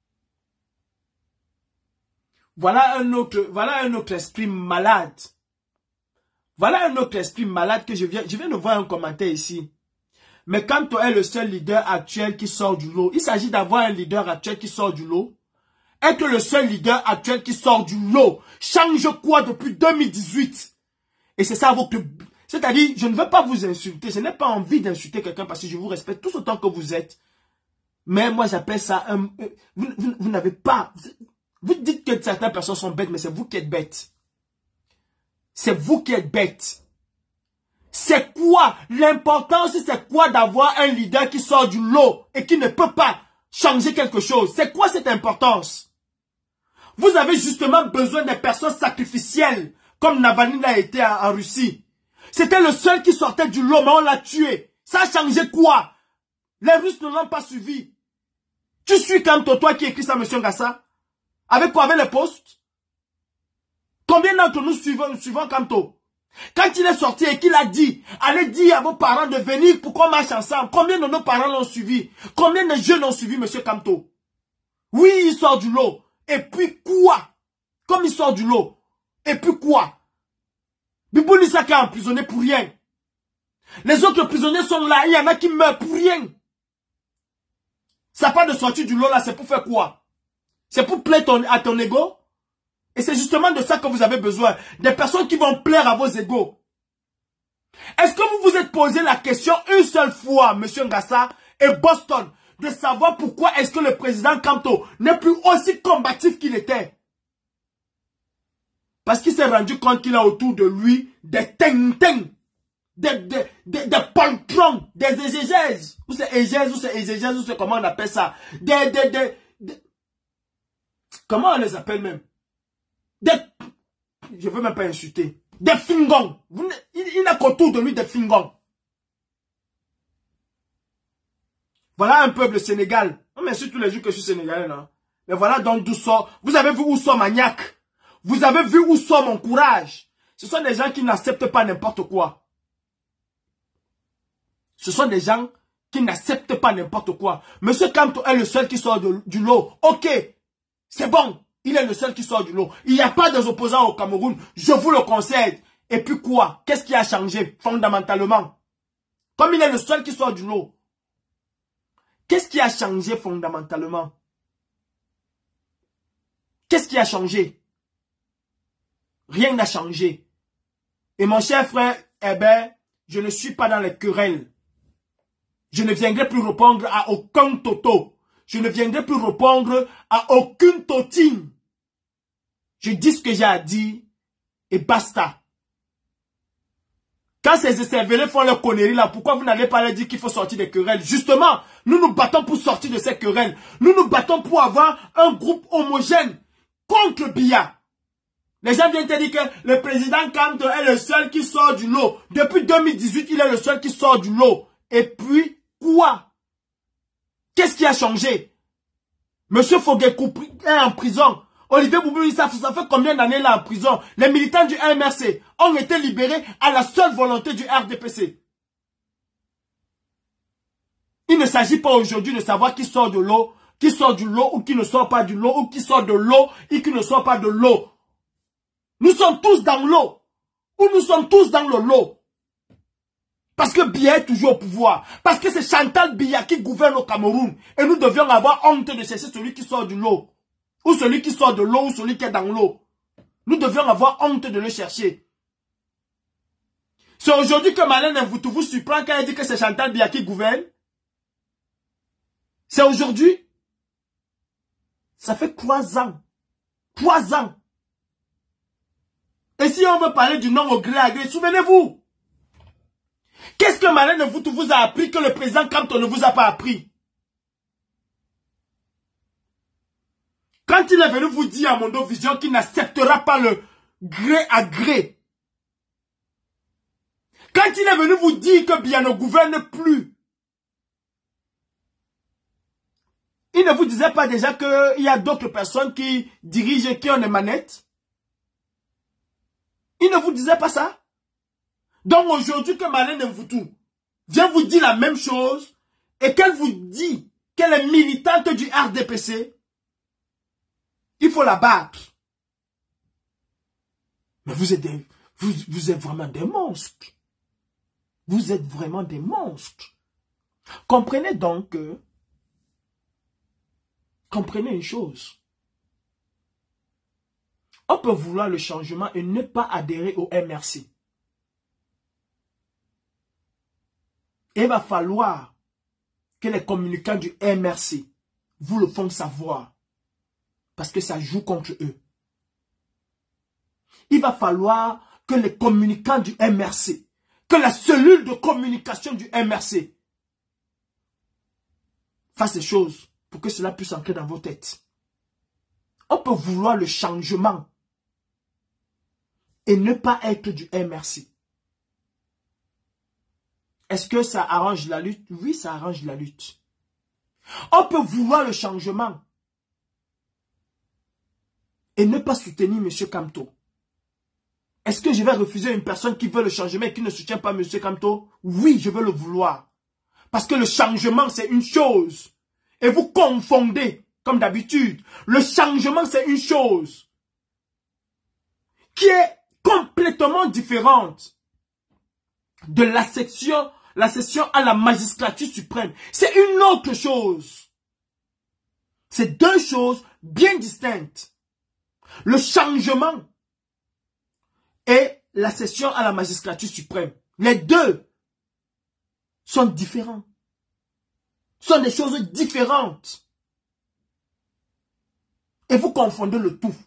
Voilà un autre, voilà un autre esprit malade. Voilà un autre esprit malade que je viens, je viens de voir un commentaire ici. Mais Kamto est le seul leader actuel qui sort du lot. Il s'agit d'avoir un leader actuel qui sort du lot. Être le seul leader actuel qui sort du lot change quoi depuis deux mille dix-huit? Et c'est ça votre... C'est-à-dire, je ne veux pas vous insulter. Je n'ai pas envie d'insulter quelqu'un parce que je vous respecte tout autant que vous êtes. Mais moi, j'appelle ça un... Vous, vous, vous n'avez pas... Vous dites que certaines personnes sont bêtes, mais c'est vous qui êtes bêtes. C'est vous qui êtes bêtes. C'est quoi? L'importance, c'est quoi d'avoir un leader qui sort du lot et qui ne peut pas changer quelque chose? C'est quoi cette importance? Vous avez justement besoin des personnes sacrificielles, comme Navalny l'a été en, en Russie. C'était le seul qui sortait du lot, mais on l'a tué. Ça a changé quoi? Les Russes ne l'ont pas suivi. Tu suis Kamto, toi qui écris ça, monsieur Ngassa? Avec quoi? Avec les postes? Combien d'entre nous suivons, suivons Kamto? Quand il est sorti et qu'il a dit, allez dire à vos parents de venir pour qu'on marche ensemble, combien de nos parents l'ont suivi? Combien de jeunes ont suivi monsieur Kamto? Oui, il sort du lot. Et puis quoi? Comme il sort du lot. Et puis quoi? Bibou Lissaka est emprisonné pour rien. Les autres prisonniers sont là, il y en a qui meurent pour rien. Ça part de sortir du lot là, c'est pour faire quoi? C'est pour plaire ton, à ton ego? Et c'est justement de ça que vous avez besoin. Des personnes qui vont plaire à vos égos. Est-ce que vous vous êtes posé la question une seule fois, monsieur Ngassa et Boston, de savoir pourquoi est-ce que le président Kamto n'est plus aussi combatif qu'il était? Parce qu'il s'est rendu compte qu'il a autour de lui des ting-ting, des, des, des, des poltrons, des exégèses. Ou c'est exégèse, ou c'est exégèse, ou c'est comment on appelle ça. Des, des, des, des... Comment on les appelle même? Des... Je ne veux même pas insulter. Des fingons. Vous, il il n'a qu'autour de lui des fingons. Voilà un peuple Sénégal. On m'insulte tous les jours que je suis sénégalais, là. Mais voilà donc d'où sort. Vous avez vu où sort Maniac? Vous avez vu où sort mon courage? Ce sont des gens qui n'acceptent pas n'importe quoi. Ce sont des gens qui n'acceptent pas n'importe quoi. Monsieur Kamto est le seul qui sort de, du lot. Ok, c'est bon. Il est le seul qui sort du lot. Il n'y a pas des opposants au Cameroun. Je vous le conseille. Et puis quoi? Qu'est-ce qui a changé fondamentalement? Comme il est le seul qui sort du lot. Qu'est-ce qui a changé fondamentalement? Qu'est-ce qui a changé? Rien n'a changé. Et mon cher frère, eh ben, je ne suis pas dans les querelles. Je ne viendrai plus répondre à aucun toto. Je ne viendrai plus répondre à aucune totine. Je dis ce que j'ai à dire et basta. Quand ces cervelets font leur connerie là, pourquoi vous n'allez pas leur dire qu'il faut sortir des querelles? Justement, nous nous battons pour sortir de ces querelles. Nous nous battons pour avoir un groupe homogène contre Biya. Les gens viennent te dire que le président Kamto est le seul qui sort du lot. Depuis deux mille dix-huit, il est le seul qui sort du lot. Et puis, quoi? Qu'est-ce qui a changé? Monsieur Foguekou est en prison. Olivier Boubou, ça, ça fait combien d'années là en prison? Les militants du M R C ont été libérés à la seule volonté du R D P C. Il ne s'agit pas aujourd'hui de savoir qui sort de l'eau, qui sort du lot ou qui ne sort pas du lot, ou qui sort de l'eau et qui ne sort pas de l'eau. Nous sommes tous dans l'eau. Ou nous sommes tous dans le lot. Parce que Biya est toujours au pouvoir. Parce que c'est Chantal Biya qui gouverne au Cameroun. Et nous devions avoir honte de chercher celui qui sort du lot. Ou celui qui sort de l'eau, ou celui qui est dans l'eau. Nous devions avoir honte de le chercher. C'est aujourd'hui que Marlène Mvutu vous surprend quand elle dit que c'est Chantal Biya qui gouverne. C'est aujourd'hui. Ça fait trois ans. Trois ans. Et si on veut parler du non au gré à gré, souvenez-vous. Qu'est-ce que Marlène Mvutu vous a appris que le président Kamto ne vous a pas appris? Quand il est venu vous dire à Mondo Vision qu'il n'acceptera pas le gré à gré. Quand il est venu vous dire que Biya ne gouverne plus. Il ne vous disait pas déjà qu'il y a d'autres personnes qui dirigent, qui ont des manettes? Il ne vous disait pas ça? Donc aujourd'hui que Marlène Mvutu vient vous dire la même chose et qu'elle vous dit qu'elle est militante du R D P C, il faut la battre. Mais vous êtes, des, vous, vous êtes vraiment des monstres. Vous êtes vraiment des monstres. Comprenez donc que, comprenez une chose. On peut vouloir le changement et ne pas adhérer au M R C. Et il va falloir que les communicants du M R C vous le font savoir. Parce que ça joue contre eux. Il va falloir que les communicants du M R C, que la cellule de communication du M R C fasse des choses pour que cela puisse entrer dans vos têtes. On peut vouloir le changement et ne pas être du M R C. Est-ce que ça arrange la lutte? Oui, ça arrange la lutte. On peut vouloir le changement et ne pas soutenir M. Kamto. Est-ce que je vais refuser une personne qui veut le changement et qui ne soutient pas M. Kamto? Oui, je veux le vouloir. Parce que le changement, c'est une chose. Et vous confondez, comme d'habitude. Le changement, c'est une chose qui est complètement différente de la section, la session à la magistrature suprême. C'est une autre chose. C'est deux choses bien distinctes. Le changement et la session à la magistrature suprême. Les deux sont différents. Sont des choses différentes. Et vous confondez le tout.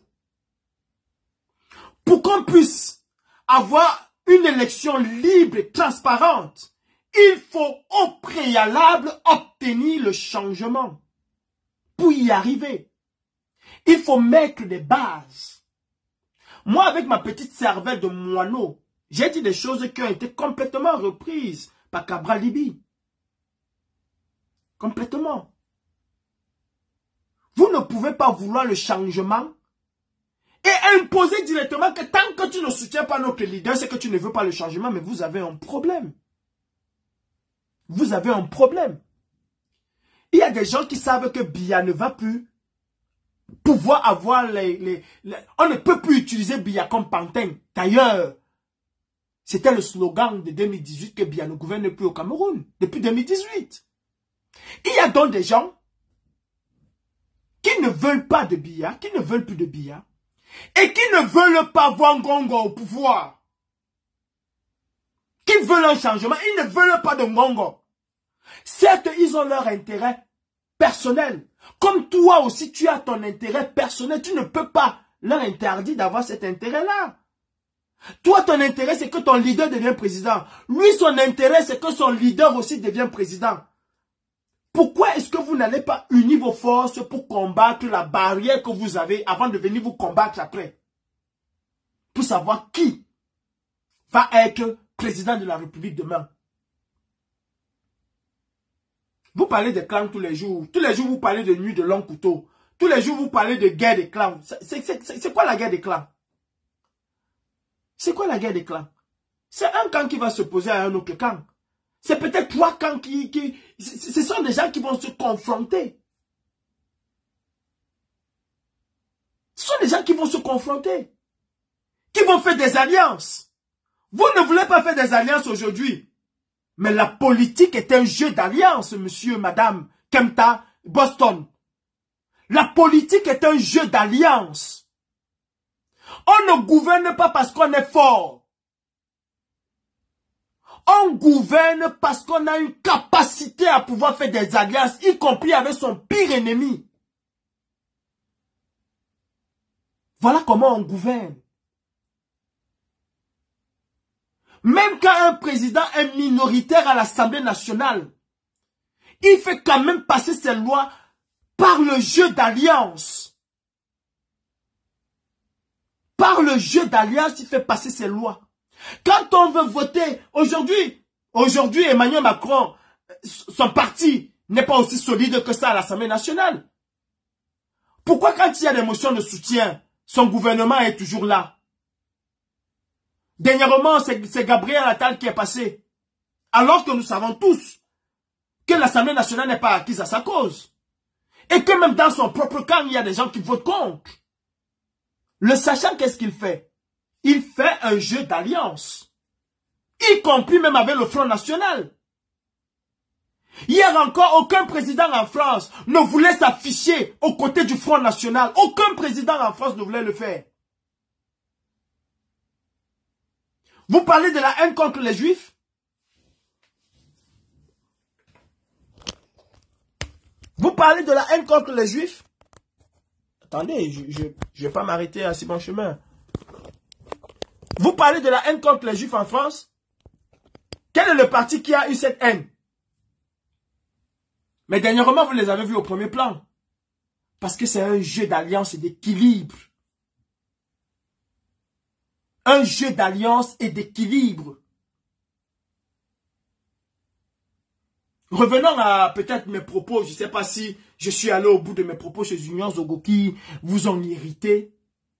Pour qu'on puisse avoir une élection libre et transparente, il faut au préalable obtenir le changement. Pour y arriver, il faut mettre des bases. Moi, avec ma petite cervelle de moineau, j'ai dit des choses qui ont été complètement reprises par Cabral Libi. Complètement. Vous ne pouvez pas vouloir le changement et imposer directement que tant que tu ne soutiens pas notre leader, c'est que tu ne veux pas le changement, mais vous avez un problème. vous avez un problème. Il y a des gens qui savent que Biya ne va plus pouvoir avoir les, les, les... On ne peut plus utiliser Biya comme pantin. D'ailleurs, c'était le slogan de deux mille dix-huit que Biya ne gouverne plus au Cameroun. Depuis deux mille dix-huit. Il y a donc des gens qui ne veulent pas de Biya, qui ne veulent plus de Biya, et qui ne veulent pas voir Ngongo au pouvoir. Qui veulent un changement, ils ne veulent pas de Ngongo. Certes, ils ont leur intérêt personnel. Comme toi aussi, tu as ton intérêt personnel. Tu ne peux pas leur interdire d'avoir cet intérêt-là. Toi, ton intérêt, c'est que ton leader devienne président. Lui, son intérêt, c'est que son leader aussi devienne président. Pourquoi est-ce que vous n'allez pas unir vos forces pour combattre la barrière que vous avez avant de venir vous combattre après? Pour savoir qui va être président de la République demain. Vous parlez de clans tous les jours. Tous les jours, vous parlez de nuit de long couteau. Tous les jours, vous parlez de guerre des clans. C'est quoi la guerre des clans? C'est quoi la guerre des clans? C'est un camp qui va s'opposer à un autre camp. C'est peut-être trois camps qui... qui ce sont des gens qui vont se confronter. Ce sont des gens qui vont se confronter. Qui vont faire des alliances. Vous ne voulez pas faire des alliances aujourd'hui. Mais la politique est un jeu d'alliance, monsieur, madame, Kempta, Boston. La politique est un jeu d'alliance. On ne gouverne pas parce qu'on est fort. On gouverne parce qu'on a une capacité à pouvoir faire des alliances, y compris avec son pire ennemi. Voilà comment on gouverne. Même quand un président est minoritaire à l'Assemblée nationale, il fait quand même passer ses lois par le jeu d'alliance. Par le jeu d'alliance, il fait passer ses lois. Quand on veut voter, aujourd'hui, aujourd'hui Emmanuel Macron, son parti n'est pas aussi solide que ça à l'Assemblée nationale. Pourquoi quand il y a des motions de soutien, son gouvernement est toujours là? Dernièrement, c'est Gabriel Attal qui est passé. Alors que nous savons tous que l'Assemblée nationale n'est pas acquise à sa cause. Et que même dans son propre camp, il y a des gens qui votent contre. Le sachant, qu'est-ce qu'il fait? Il fait un jeu d'alliance. Y compris même avec le Front National. Hier encore, aucun président en France ne voulait s'afficher aux côtés du Front National. Aucun président en France ne voulait le faire. Vous parlez de la haine contre les Juifs? Vous parlez de la haine contre les Juifs? Attendez, je ne je, vais pas m'arrêter à si bon chemin. Vous parlez de la haine contre les Juifs en France? Quel est le parti qui a eu cette haine? Mais dernièrement, vous les avez vus au premier plan. Parce que c'est un jeu d'alliance et d'équilibre. Un jeu d'alliance et d'équilibre. Revenons à peut-être mes propos. Je ne sais pas si je suis allé au bout de mes propos chez Union Zogo qui vous ont irrité.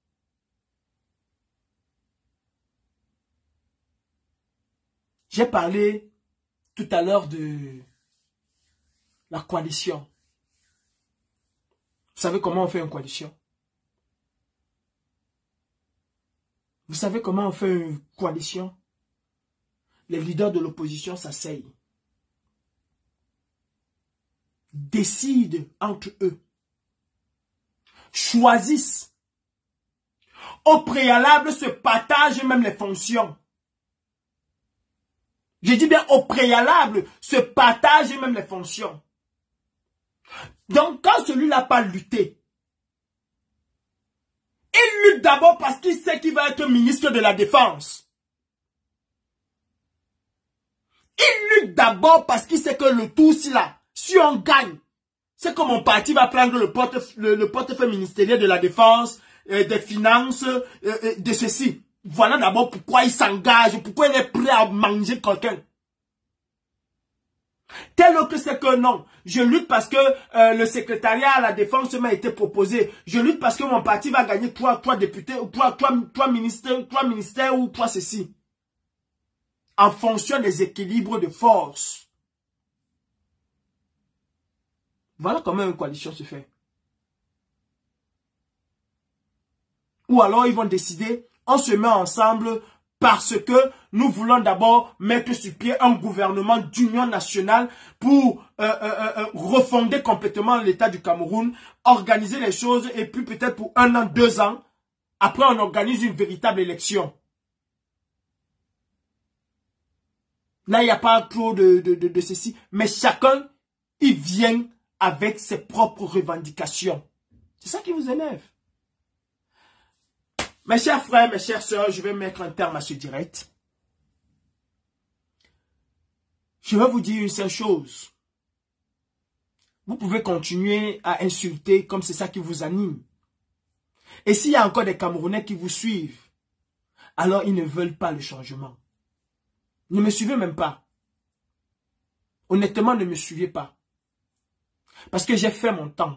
J'ai parlé tout à l'heure de la coalition. Vous savez comment on fait une coalition? Vous savez comment on fait une coalition? Les leaders de l'opposition s'asseyent. Décident entre eux. Choisissent. Au préalable, se partagent même les fonctions. Je dis bien au préalable, se partagent même les fonctions. Donc, quand celui-là n'a pas lutté, il lutte d'abord parce qu'il sait qu'il va être ministre de la Défense. Il lutte d'abord parce qu'il sait que le tout, si là, si on gagne, c'est que mon parti va prendre le portefeuille, le, le portefeuille ministériel de la Défense, euh, des Finances, euh, euh, de ceci. Voilà d'abord pourquoi il s'engage, pourquoi il est prêt à manger quelqu'un. Tel que c'est que non, je lutte parce que euh, le secrétariat à la défense m'a été proposé. Je lutte parce que mon parti va gagner trois, trois députés, ou trois, trois, trois ministères, trois ministères ou trois ceci. En fonction des équilibres de force. Voilà comment une coalition se fait. Ou alors ils vont décider, on se met ensemble parce que nous voulons d'abord mettre sur pied un gouvernement d'union nationale pour euh, euh, euh, refonder complètement l'État du Cameroun, organiser les choses et puis peut-être pour un an, deux ans, après on organise une véritable élection. Là, il n'y a pas trop de, de, de, de ceci, mais chacun, il vient avec ses propres revendications. C'est ça qui vous énerve. Mes chers frères, mes chères sœurs, je vais mettre un terme à ce direct. Je vais vous dire une seule chose. Vous pouvez continuer à insulter comme c'est ça qui vous anime. Et s'il y a encore des Camerounais qui vous suivent, alors ils ne veulent pas le changement. Ne me suivez même pas. Honnêtement, ne me suivez pas. Parce que j'ai fait mon temps.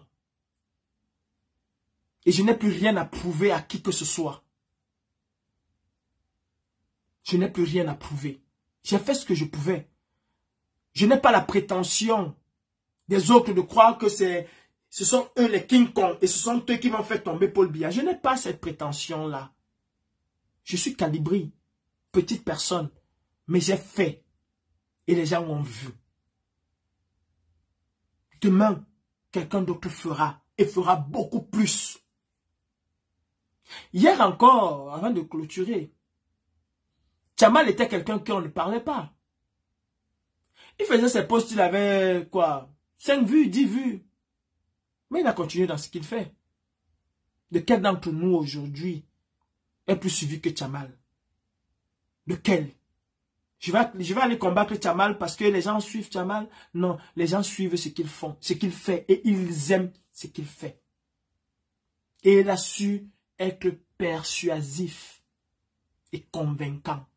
Et je n'ai plus rien à prouver à qui que ce soit. Je n'ai plus rien à prouver. J'ai fait ce que je pouvais. Je n'ai pas la prétention des autres de croire que c'est, ce sont eux les King Kong et ce sont eux qui vont faire tomber Paul Biya. Je n'ai pas cette prétention-là. Je suis calibré, petite personne, mais j'ai fait et les gens ont vu. Demain, quelqu'un d'autre fera et fera beaucoup plus. Hier encore, avant de clôturer, Tchamal était quelqu'un qu'on ne parlait pas. Il faisait ses posts, il avait quoi, cinq vues, dix vues. Mais il a continué dans ce qu'il fait. Lequel d'entre nous aujourd'hui est plus suivi que Tchamal? Lequel? Je vais, je vais aller combattre Tchamal parce que les gens suivent Tchamal. Non, les gens suivent ce qu'ils font, ce qu'il fait et ils aiment ce qu'il fait. Et il a su être persuasif et convaincant.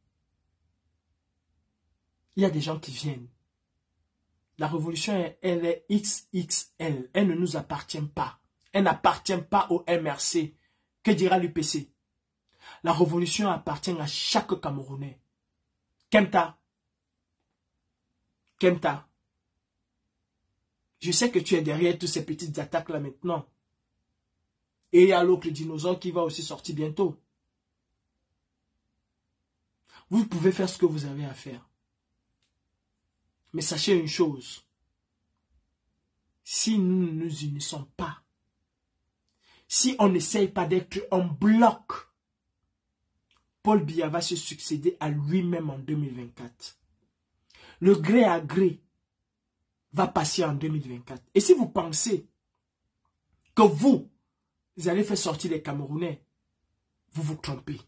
Il y a des gens qui viennent. La révolution, elle est X X L. Elle ne nous appartient pas. Elle n'appartient pas au M R C. Que dira l'U P C? La révolution appartient à chaque Camerounais. Kenta. Kenta. Je sais que tu es derrière toutes ces petites attaques là maintenant. Et il y a l'autre dinosaure qui va aussi sortir bientôt. Vous pouvez faire ce que vous avez à faire. Mais sachez une chose. Si nous ne nous unissons pas, si on n'essaye pas d'être en bloc, Paul Biya va se succéder à lui-même en deux mille vingt-quatre. Le gré à gré va passer en deux mille vingt-quatre. Et si vous pensez que vous, vous allez faire sortir les Camerounais, vous vous trompez.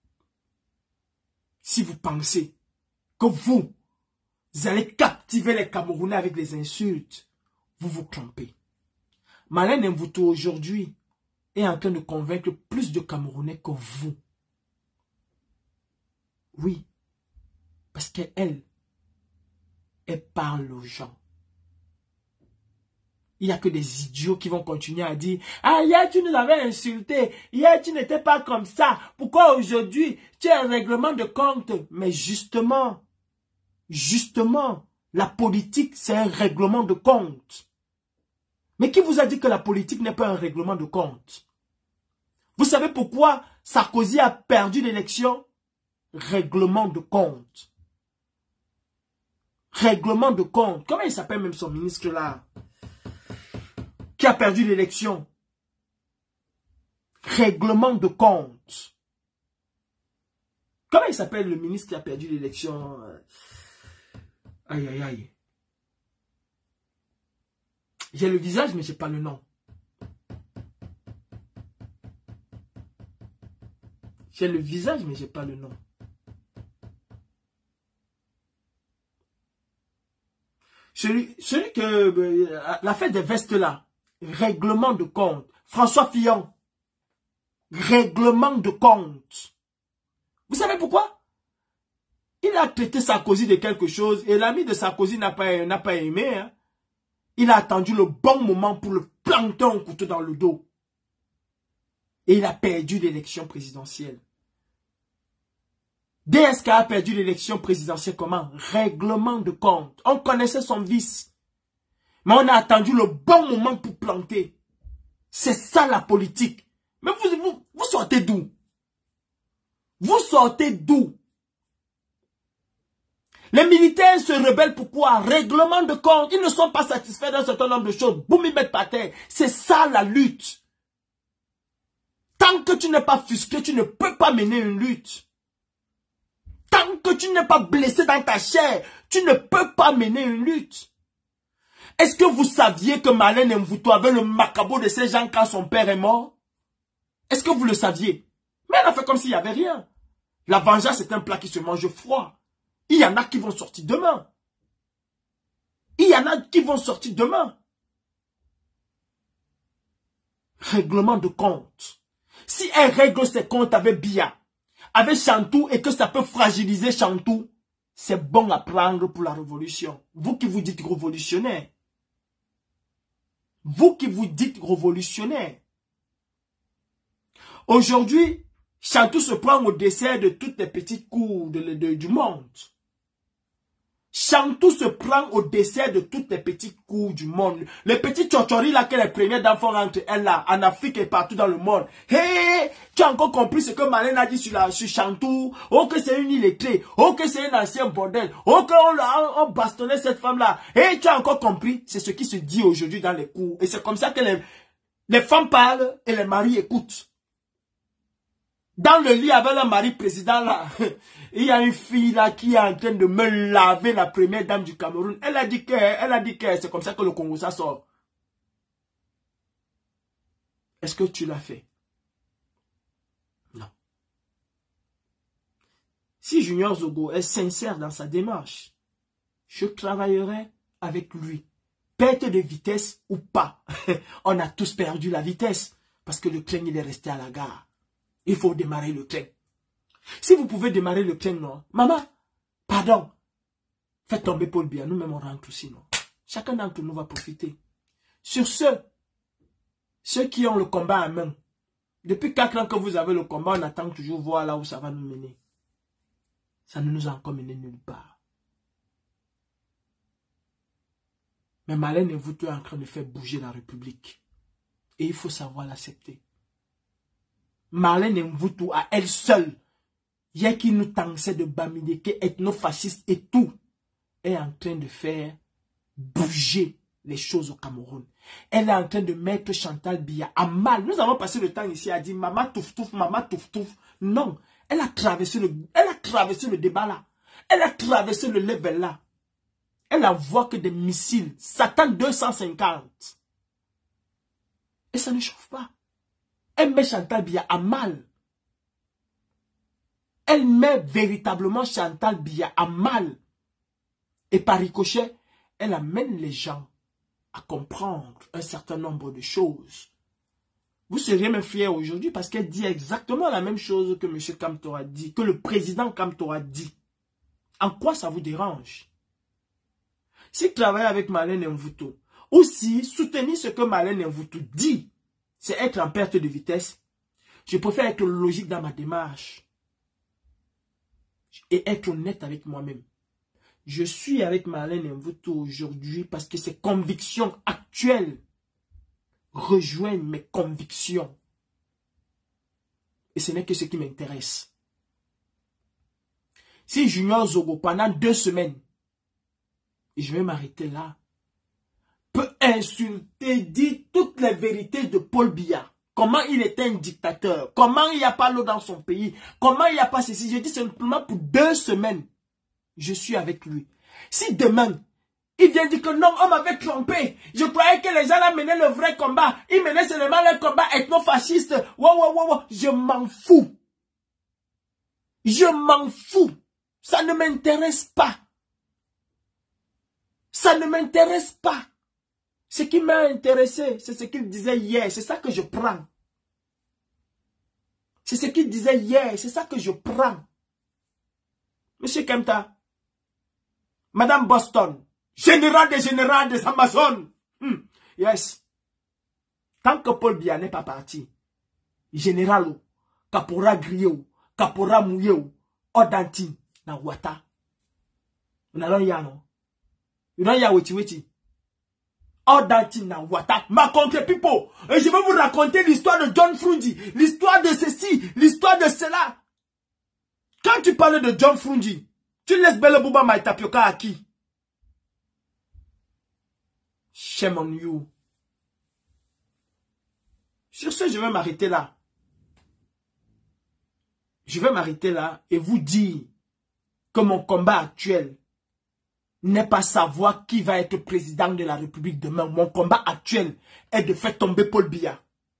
Si vous pensez que vous, vous allez captiver les Camerounais avec des insultes, vous vous trompez. Malin Mvouto aujourd'hui est en train de convaincre plus de Camerounais que vous. Oui, parce qu'elle, elle parle aux gens. Il n'y a que des idiots qui vont continuer à dire « Ah, hier tu nous avais insulté, hier tu n'étais pas comme ça, pourquoi aujourd'hui tu as un règlement de compte ?» Mais justement, justement, la politique c'est un règlement de compte. Mais qui vous a dit que la politique n'est pas un règlement de compte? Vous savez pourquoi Sarkozy a perdu l'élection? Règlement de compte. Règlement de compte. Comment il s'appelle même son ministre là? Qui a perdu l'élection? Règlement de compte. Comment il s'appelle le ministre qui a perdu l'élection? Aïe, aïe, aïe. J'ai le visage, mais je n'ai pas le nom. J'ai le visage, mais je n'ai pas le nom. Celui, celui que... Euh, la fête des vestes là. Règlement de compte. François Fillon. Règlement de compte. Vous savez pourquoi? Il a traité Sarkozy de quelque chose et l'ami de Sarkozy n'a pas, n'a pas aimé. Hein. Il a attendu le bon moment pour le planter un couteau dans le dos. Et il a perdu l'élection présidentielle. D S K a perdu l'élection présidentielle comment? Règlement de compte. On connaissait son vice. Mais on a attendu le bon moment pour planter. C'est ça la politique. Mais vous, vous, vous sortez d'où? Vous sortez d'où? Les militaires se rebellent pourquoi? Règlement de compte. Ils ne sont pas satisfaits d'un certain nombre de choses. Boum, ils mettent par terre. C'est ça la lutte. Tant que tu n'es pas frustré, tu ne peux pas mener une lutte. Tant que tu n'es pas blessé dans ta chair, tu ne peux pas mener une lutte. Est-ce que vous saviez que Marlène Mvuto avait le macabre de ces gens quand son père est mort? Est-ce que vous le saviez? Mais elle a fait comme s'il n'y avait rien. La vengeance est un plat qui se mange froid. Il y en a qui vont sortir demain. Il y en a qui vont sortir demain. Règlement de compte. Si elle règle ses comptes avec Biya, avec Chantou et que ça peut fragiliser Chantou, c'est bon à prendre pour la révolution. Vous qui vous dites révolutionnaire. Vous qui vous dites révolutionnaire. Aujourd'hui, Chantou se prend au dessert de toutes les petites cours de, de, du monde. Chantou se prend au dessert de toutes les petites cours du monde. Les petits tchochoris là que les premiers d'enfants entre elles là, en Afrique et partout dans le monde. Hé, hey, tu as encore compris ce que Marlène a dit sur, la, sur Chantou? Oh que c'est une illettrée. Oh que c'est un ancien bordel. Oh qu'on on, on bastonnait cette femme là. Hé, hey, tu as encore compris? C'est ce qui se dit aujourd'hui dans les cours. Et c'est comme ça que les, les femmes parlent et les maris écoutent. Dans le lit avec le mari président là, il y a une fille là qui est en train de me laver, la première dame du Cameroun. Elle a dit que, elle a dit que c'est comme ça que le Congo ça sort. Est-ce que tu l'as fait? Non. Si Junior Zogo est sincère dans sa démarche, je travaillerai avec lui. Perte de vitesse ou pas. On a tous perdu la vitesse parce que le train il est resté à la gare. Il faut démarrer le train. Si vous pouvez démarrer le train, non. Maman, pardon. Faites tomber Paul Biya. Nous-mêmes, on rentre aussi, non. Chacun d'entre nous va profiter. Sur ceux, ceux qui ont le combat en main. Depuis quatre ans que vous avez le combat, on attend toujours voir là où ça va nous mener. Ça ne nous a encore mené nulle part. Mais Marlène Mvuto est en train de faire bouger la République. Et il faut savoir l'accepter. Marlène Mvuto à elle seule, il y a qui nous tentait de Bamideke, ethnofasciste et tout, est en train de faire bouger les choses au Cameroun. Elle est en train de mettre Chantal Biya à mal. Nous avons passé le temps ici à dire maman touf touf, maman touf touf. Non, elle a traversé le, elle a traversé le débat là. Elle a traversé le level là. Elle envoie que des missiles, Satan deux cent cinquante. Et ça ne chauffe pas. Elle met Chantal Biya à mal. Elle met véritablement Chantal Biya à mal. Et par ricochet, elle amène les gens à comprendre un certain nombre de choses. Vous seriez même fiers aujourd'hui parce qu'elle dit exactement la même chose que M. Kamto a dit, que le président Kamto a dit. En quoi ça vous dérange? Si travailler avec Marlène Mvuto, ou si soutenir ce que Marlène Mvuto dit, c'est être en perte de vitesse, je préfère être logique dans ma démarche et être honnête avec moi-même. Je suis avec Marlène Mvuto aujourd'hui parce que ses convictions actuelles rejoignent mes convictions. Et ce n'est que ce qui m'intéresse. Si Junior Zogo, pendant deux semaines, et je vais m'arrêter là, peut insulter, dire toutes les vérités de Paul Biya. Comment il était un dictateur. Comment il n'y a pas l'eau dans son pays. Comment il n'y a pas ceci. Je dis simplement pour deux semaines. Je suis avec lui. Si demain, il vient dire que non, on m'avait trompé. Je croyais que les gens là menaient le vrai combat. Ils menaient seulement le combat ethno-fasciste. Wow, wow, wow, wow. Je m'en fous. Je m'en fous. Ça ne m'intéresse pas. Ça ne m'intéresse pas. Ce qui m'a intéressé, c'est ce qu'il disait hier. C'est ça que je prends. C'est ce qu'il disait hier. C'est ça que je prends. Monsieur Kemta, Madame Boston, général des généraux des Amazones. Hmm. Yes. Tant que Paul Biya n'est pas parti, général, Kapora Griyo, Kapora Mouyo, Odanti, na Wata. On a l'on y a non. On a y a weti weti. Odatina Wata, ma contre Pipo. Et je vais vous raconter l'histoire de John Frundi, l'histoire de ceci, l'histoire de cela. Quand tu parles de John Frundi, tu laisses Belle Bouba Maïtapioka à qui? Shame on you. Sur ce, je vais m'arrêter là. Je vais m'arrêter là et vous dire que mon combat actuel n'est pas savoir qui va être président de la République demain. Mon combat actuel est de faire tomber Paul Biya.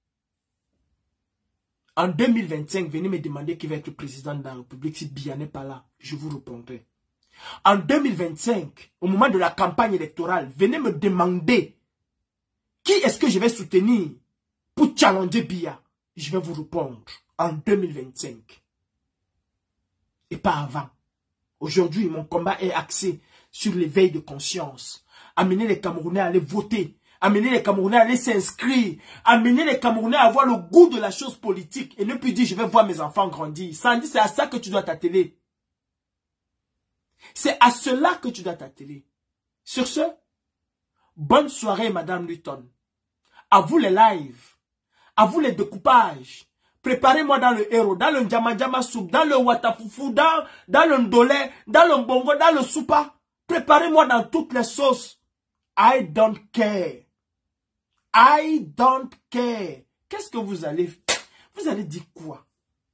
En deux mille vingt-cinq, venez me demander qui va être président de la République si Biya n'est pas là. Je vous répondrai. En deux mille vingt-cinq, au moment de la campagne électorale, venez me demander qui est-ce que je vais soutenir pour challenger Biya. Je vais vous répondre en deux mille vingt-cinq. Et pas avant. Aujourd'hui, mon combat est axé sur l'éveil de conscience. Amener les Camerounais à aller voter. Amener les Camerounais à aller s'inscrire. Amener les Camerounais à avoir le goût de la chose politique. Et ne plus dire, je vais voir mes enfants grandir. Sandy, c'est à ça que tu dois t'atteler. C'est à cela que tu dois t'atteler. Sur ce, bonne soirée, Madame Luton. À vous les lives. À vous les découpages. Préparez-moi dans le héros, dans le Ndjama Ndjama soup, dans le Watafoufou, dans, dans le Ndolé, dans le Bongo, dans le Soupa. Préparez-moi dans toutes les sauces. I don't care. I don't care. Qu'est-ce que vous allez... Vous allez dire quoi?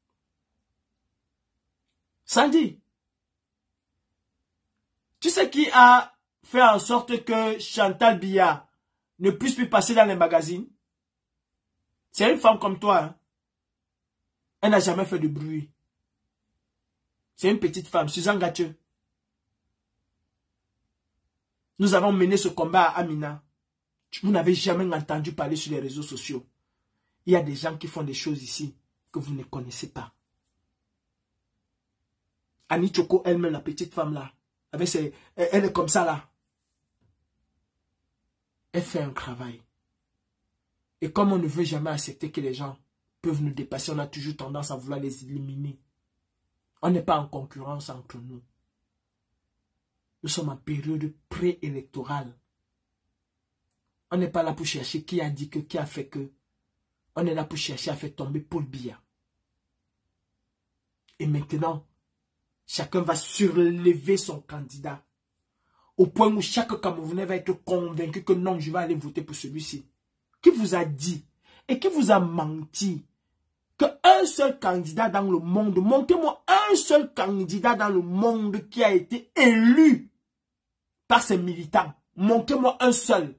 Sandy, tu sais qui a fait en sorte que Chantal Biya ne puisse plus passer dans les magazines? C'est une femme comme toi. Hein? Elle n'a jamais fait de bruit. C'est une petite femme, Suzanne Gathieu. Nous avons mené ce combat à Amina. Vous n'avez jamais entendu parler sur les réseaux sociaux. Il y a des gens qui font des choses ici que vous ne connaissez pas. Annie Choko, elle-même, la petite femme là, avec ses, elle est comme ça là. Elle fait un travail. Et comme on ne veut jamais accepter que les gens peuvent nous dépasser, on a toujours tendance à vouloir les éliminer. On n'est pas en concurrence entre nous. Nous sommes en période préélectorale. On n'est pas là pour chercher qui a dit que, qui a fait que. On est là pour chercher à faire tomber Paul Biya. Et maintenant, chacun va surlever son candidat. Au point où chaque Camerounais va être convaincu que non, je vais aller voter pour celui-ci. Qui vous a dit et qui vous a menti qu'un seul candidat dans le monde, montrez-moi un seul candidat dans le monde qui a été élu par ses militants. Montrez-moi un seul.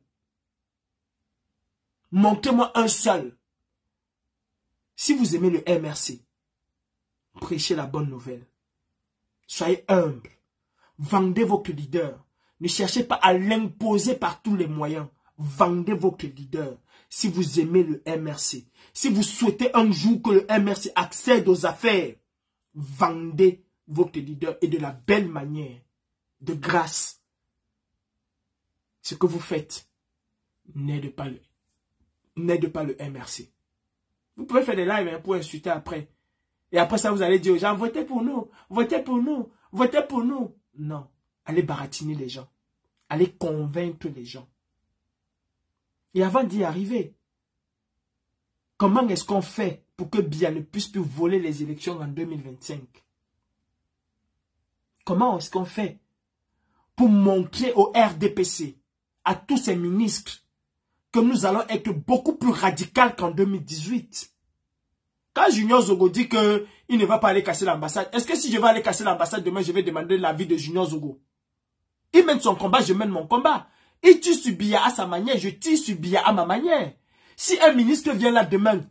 Montrez-moi un seul. Si vous aimez le M R C, prêchez la bonne nouvelle. Soyez humble. Vendez votre leader. Ne cherchez pas à l'imposer par tous les moyens. Vendez votre leader. Si vous aimez le M R C, si vous souhaitez un jour que le M R C accède aux affaires, vendez votre leader et de la belle manière, de grâce. Ce que vous faites n'aide pas le, n'aide pas le M R C. Vous pouvez faire des lives hein, pour insulter après. Et après ça, vous allez dire aux gens, votez pour nous, votez pour nous, votez pour nous. Non, allez baratiner les gens. Allez convaincre les gens. Et avant d'y arriver, comment est-ce qu'on fait pour que Biya ne puisse plus voler les élections en deux mille vingt-cinq? Comment est-ce qu'on fait pour montrer au R D P C, à tous ces ministres, que nous allons être beaucoup plus radicaux qu'en deux mille dix-huit? Quand Junior Zogo dit qu'il ne va pas aller casser l'ambassade, est-ce que si je vais aller casser l'ambassade demain, je vais demander l'avis de Junior Zogo? Il mène son combat, je mène mon combat. Il tire sur Biya à sa manière, je tire sur Biya à ma manière. Si un ministre vient là demain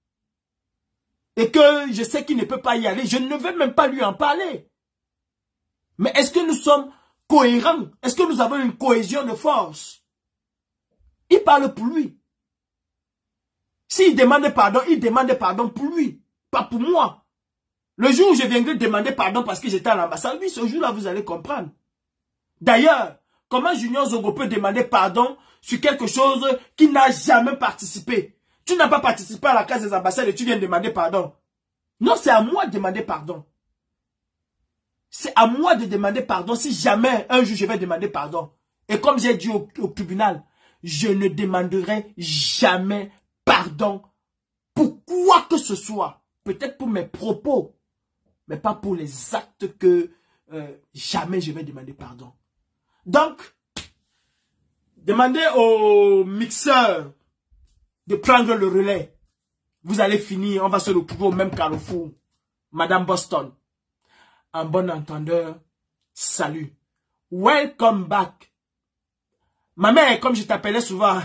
et que je sais qu'il ne peut pas y aller, je ne vais même pas lui en parler. Mais est-ce que nous sommes cohérents? Est-ce que nous avons une cohésion de force? Il parle pour lui. S'il demande pardon, il demande pardon pour lui, pas pour moi. Le jour où je viendrai demander pardon parce que j'étais à l'ambassade, oui, ce jour-là, vous allez comprendre. D'ailleurs, comment Junior Zogo peut demander pardon sur quelque chose qui n'a jamais participé? Tu n'as pas participé à la case des ambassades et tu viens demander pardon. Non, c'est à moi de demander pardon. C'est à moi de demander pardon si jamais un jour je vais demander pardon. Et comme j'ai dit au, au tribunal, je ne demanderai jamais pardon pour quoi que ce soit. Peut-être pour mes propos, mais pas pour les actes que euh, jamais je vais demander pardon. Donc, demandez au mixeur de prendre le relais. Vous allez finir, on va se retrouver au même carrefour. Madame Boston, en bon entendeur, salut. Welcome back. Ma mère, comme je t'appelais souvent,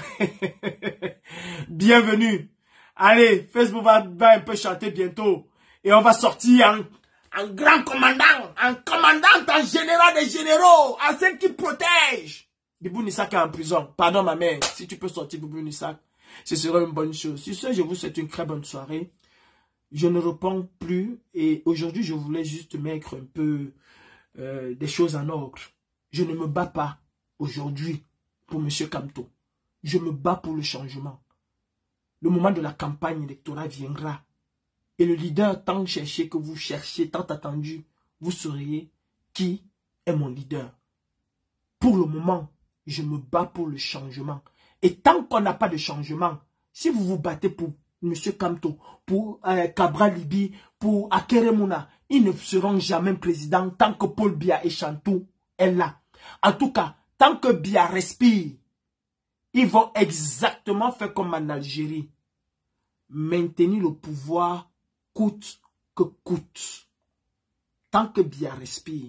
bienvenue. Allez, Facebook va, va un peu chanter bientôt. Et on va sortir en, en grand commandant, en commandant, en général des généraux, en celle qui protège. Bibou Nissak est en prison. Pardon ma mère, si tu peux sortir Bibou Nissak, ce serait une bonne chose. Sur ce, je vous souhaite une très bonne soirée. Je ne réponds plus et aujourd'hui, je voulais juste mettre un peu euh, des choses en ordre. Je ne me bats pas aujourd'hui pour M. Kamto. Je me bats pour le changement. Le moment de la campagne électorale viendra. Et le leader tant cherché que vous cherchez, tant attendu, vous saurez qui est mon leader. Pour le moment, je me bats pour le changement. Et tant qu'on n'a pas de changement, si vous vous battez pour M. Kamto, pour euh, Cabral Libi, pour Akeremouna, ils ne seront jamais présidents tant que Paul Biya et Chantou est là. En tout cas, tant que Biya respire, ils vont exactement faire comme en Algérie. Maintenir le pouvoir coûte que coûte. Tant que Biya respire.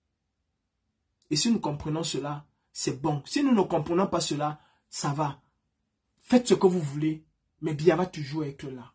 Et si nous comprenons cela, c'est bon. Si nous ne comprenons pas cela, ça va. Faites ce que vous voulez, mais Biya va toujours être là.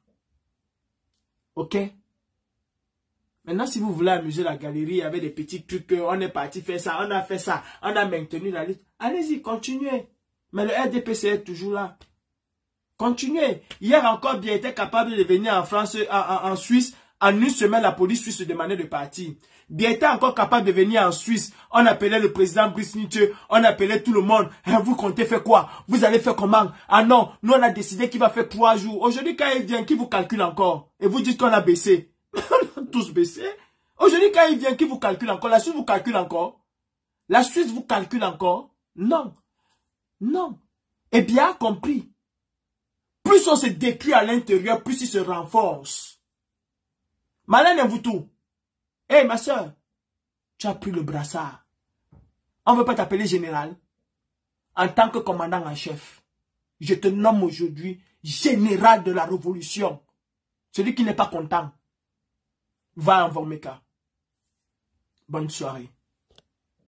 Ok? Maintenant, si vous voulez amuser la galerie avec des petits trucs, on est parti faire ça, on a fait ça, on a maintenu la liste, allez-y, continuez. Mais le R D P C est toujours là. Continuez. Hier encore, Biya était capable de venir en France, en, en, en Suisse. En une semaine, la police suisse se demandait de partir. Biya était encore capable de venir en Suisse. On appelait le président Brice Nietzsche. On appelait tout le monde. Hein, vous comptez faire quoi? Vous allez faire comment? Ah non, nous on a décidé qu'il va faire trois jours. Aujourd'hui, quand il vient, qui vous calcule encore? Et vous dites qu'on a baissé. On a tous baissé. Aujourd'hui, quand il vient, qui vous calcule encore? La Suisse vous calcule encore? La Suisse vous calcule encore? Non. Non. Et Biya a compris. Plus on se détruit à l'intérieur, plus il se renforce. Malin vous tout. Hé, hey, ma soeur, tu as pris le brassard. On ne veut pas t'appeler général. En tant que commandant en chef, je te nomme aujourd'hui général de la révolution. Celui qui n'est pas content, va en Vormeka. Bonne soirée.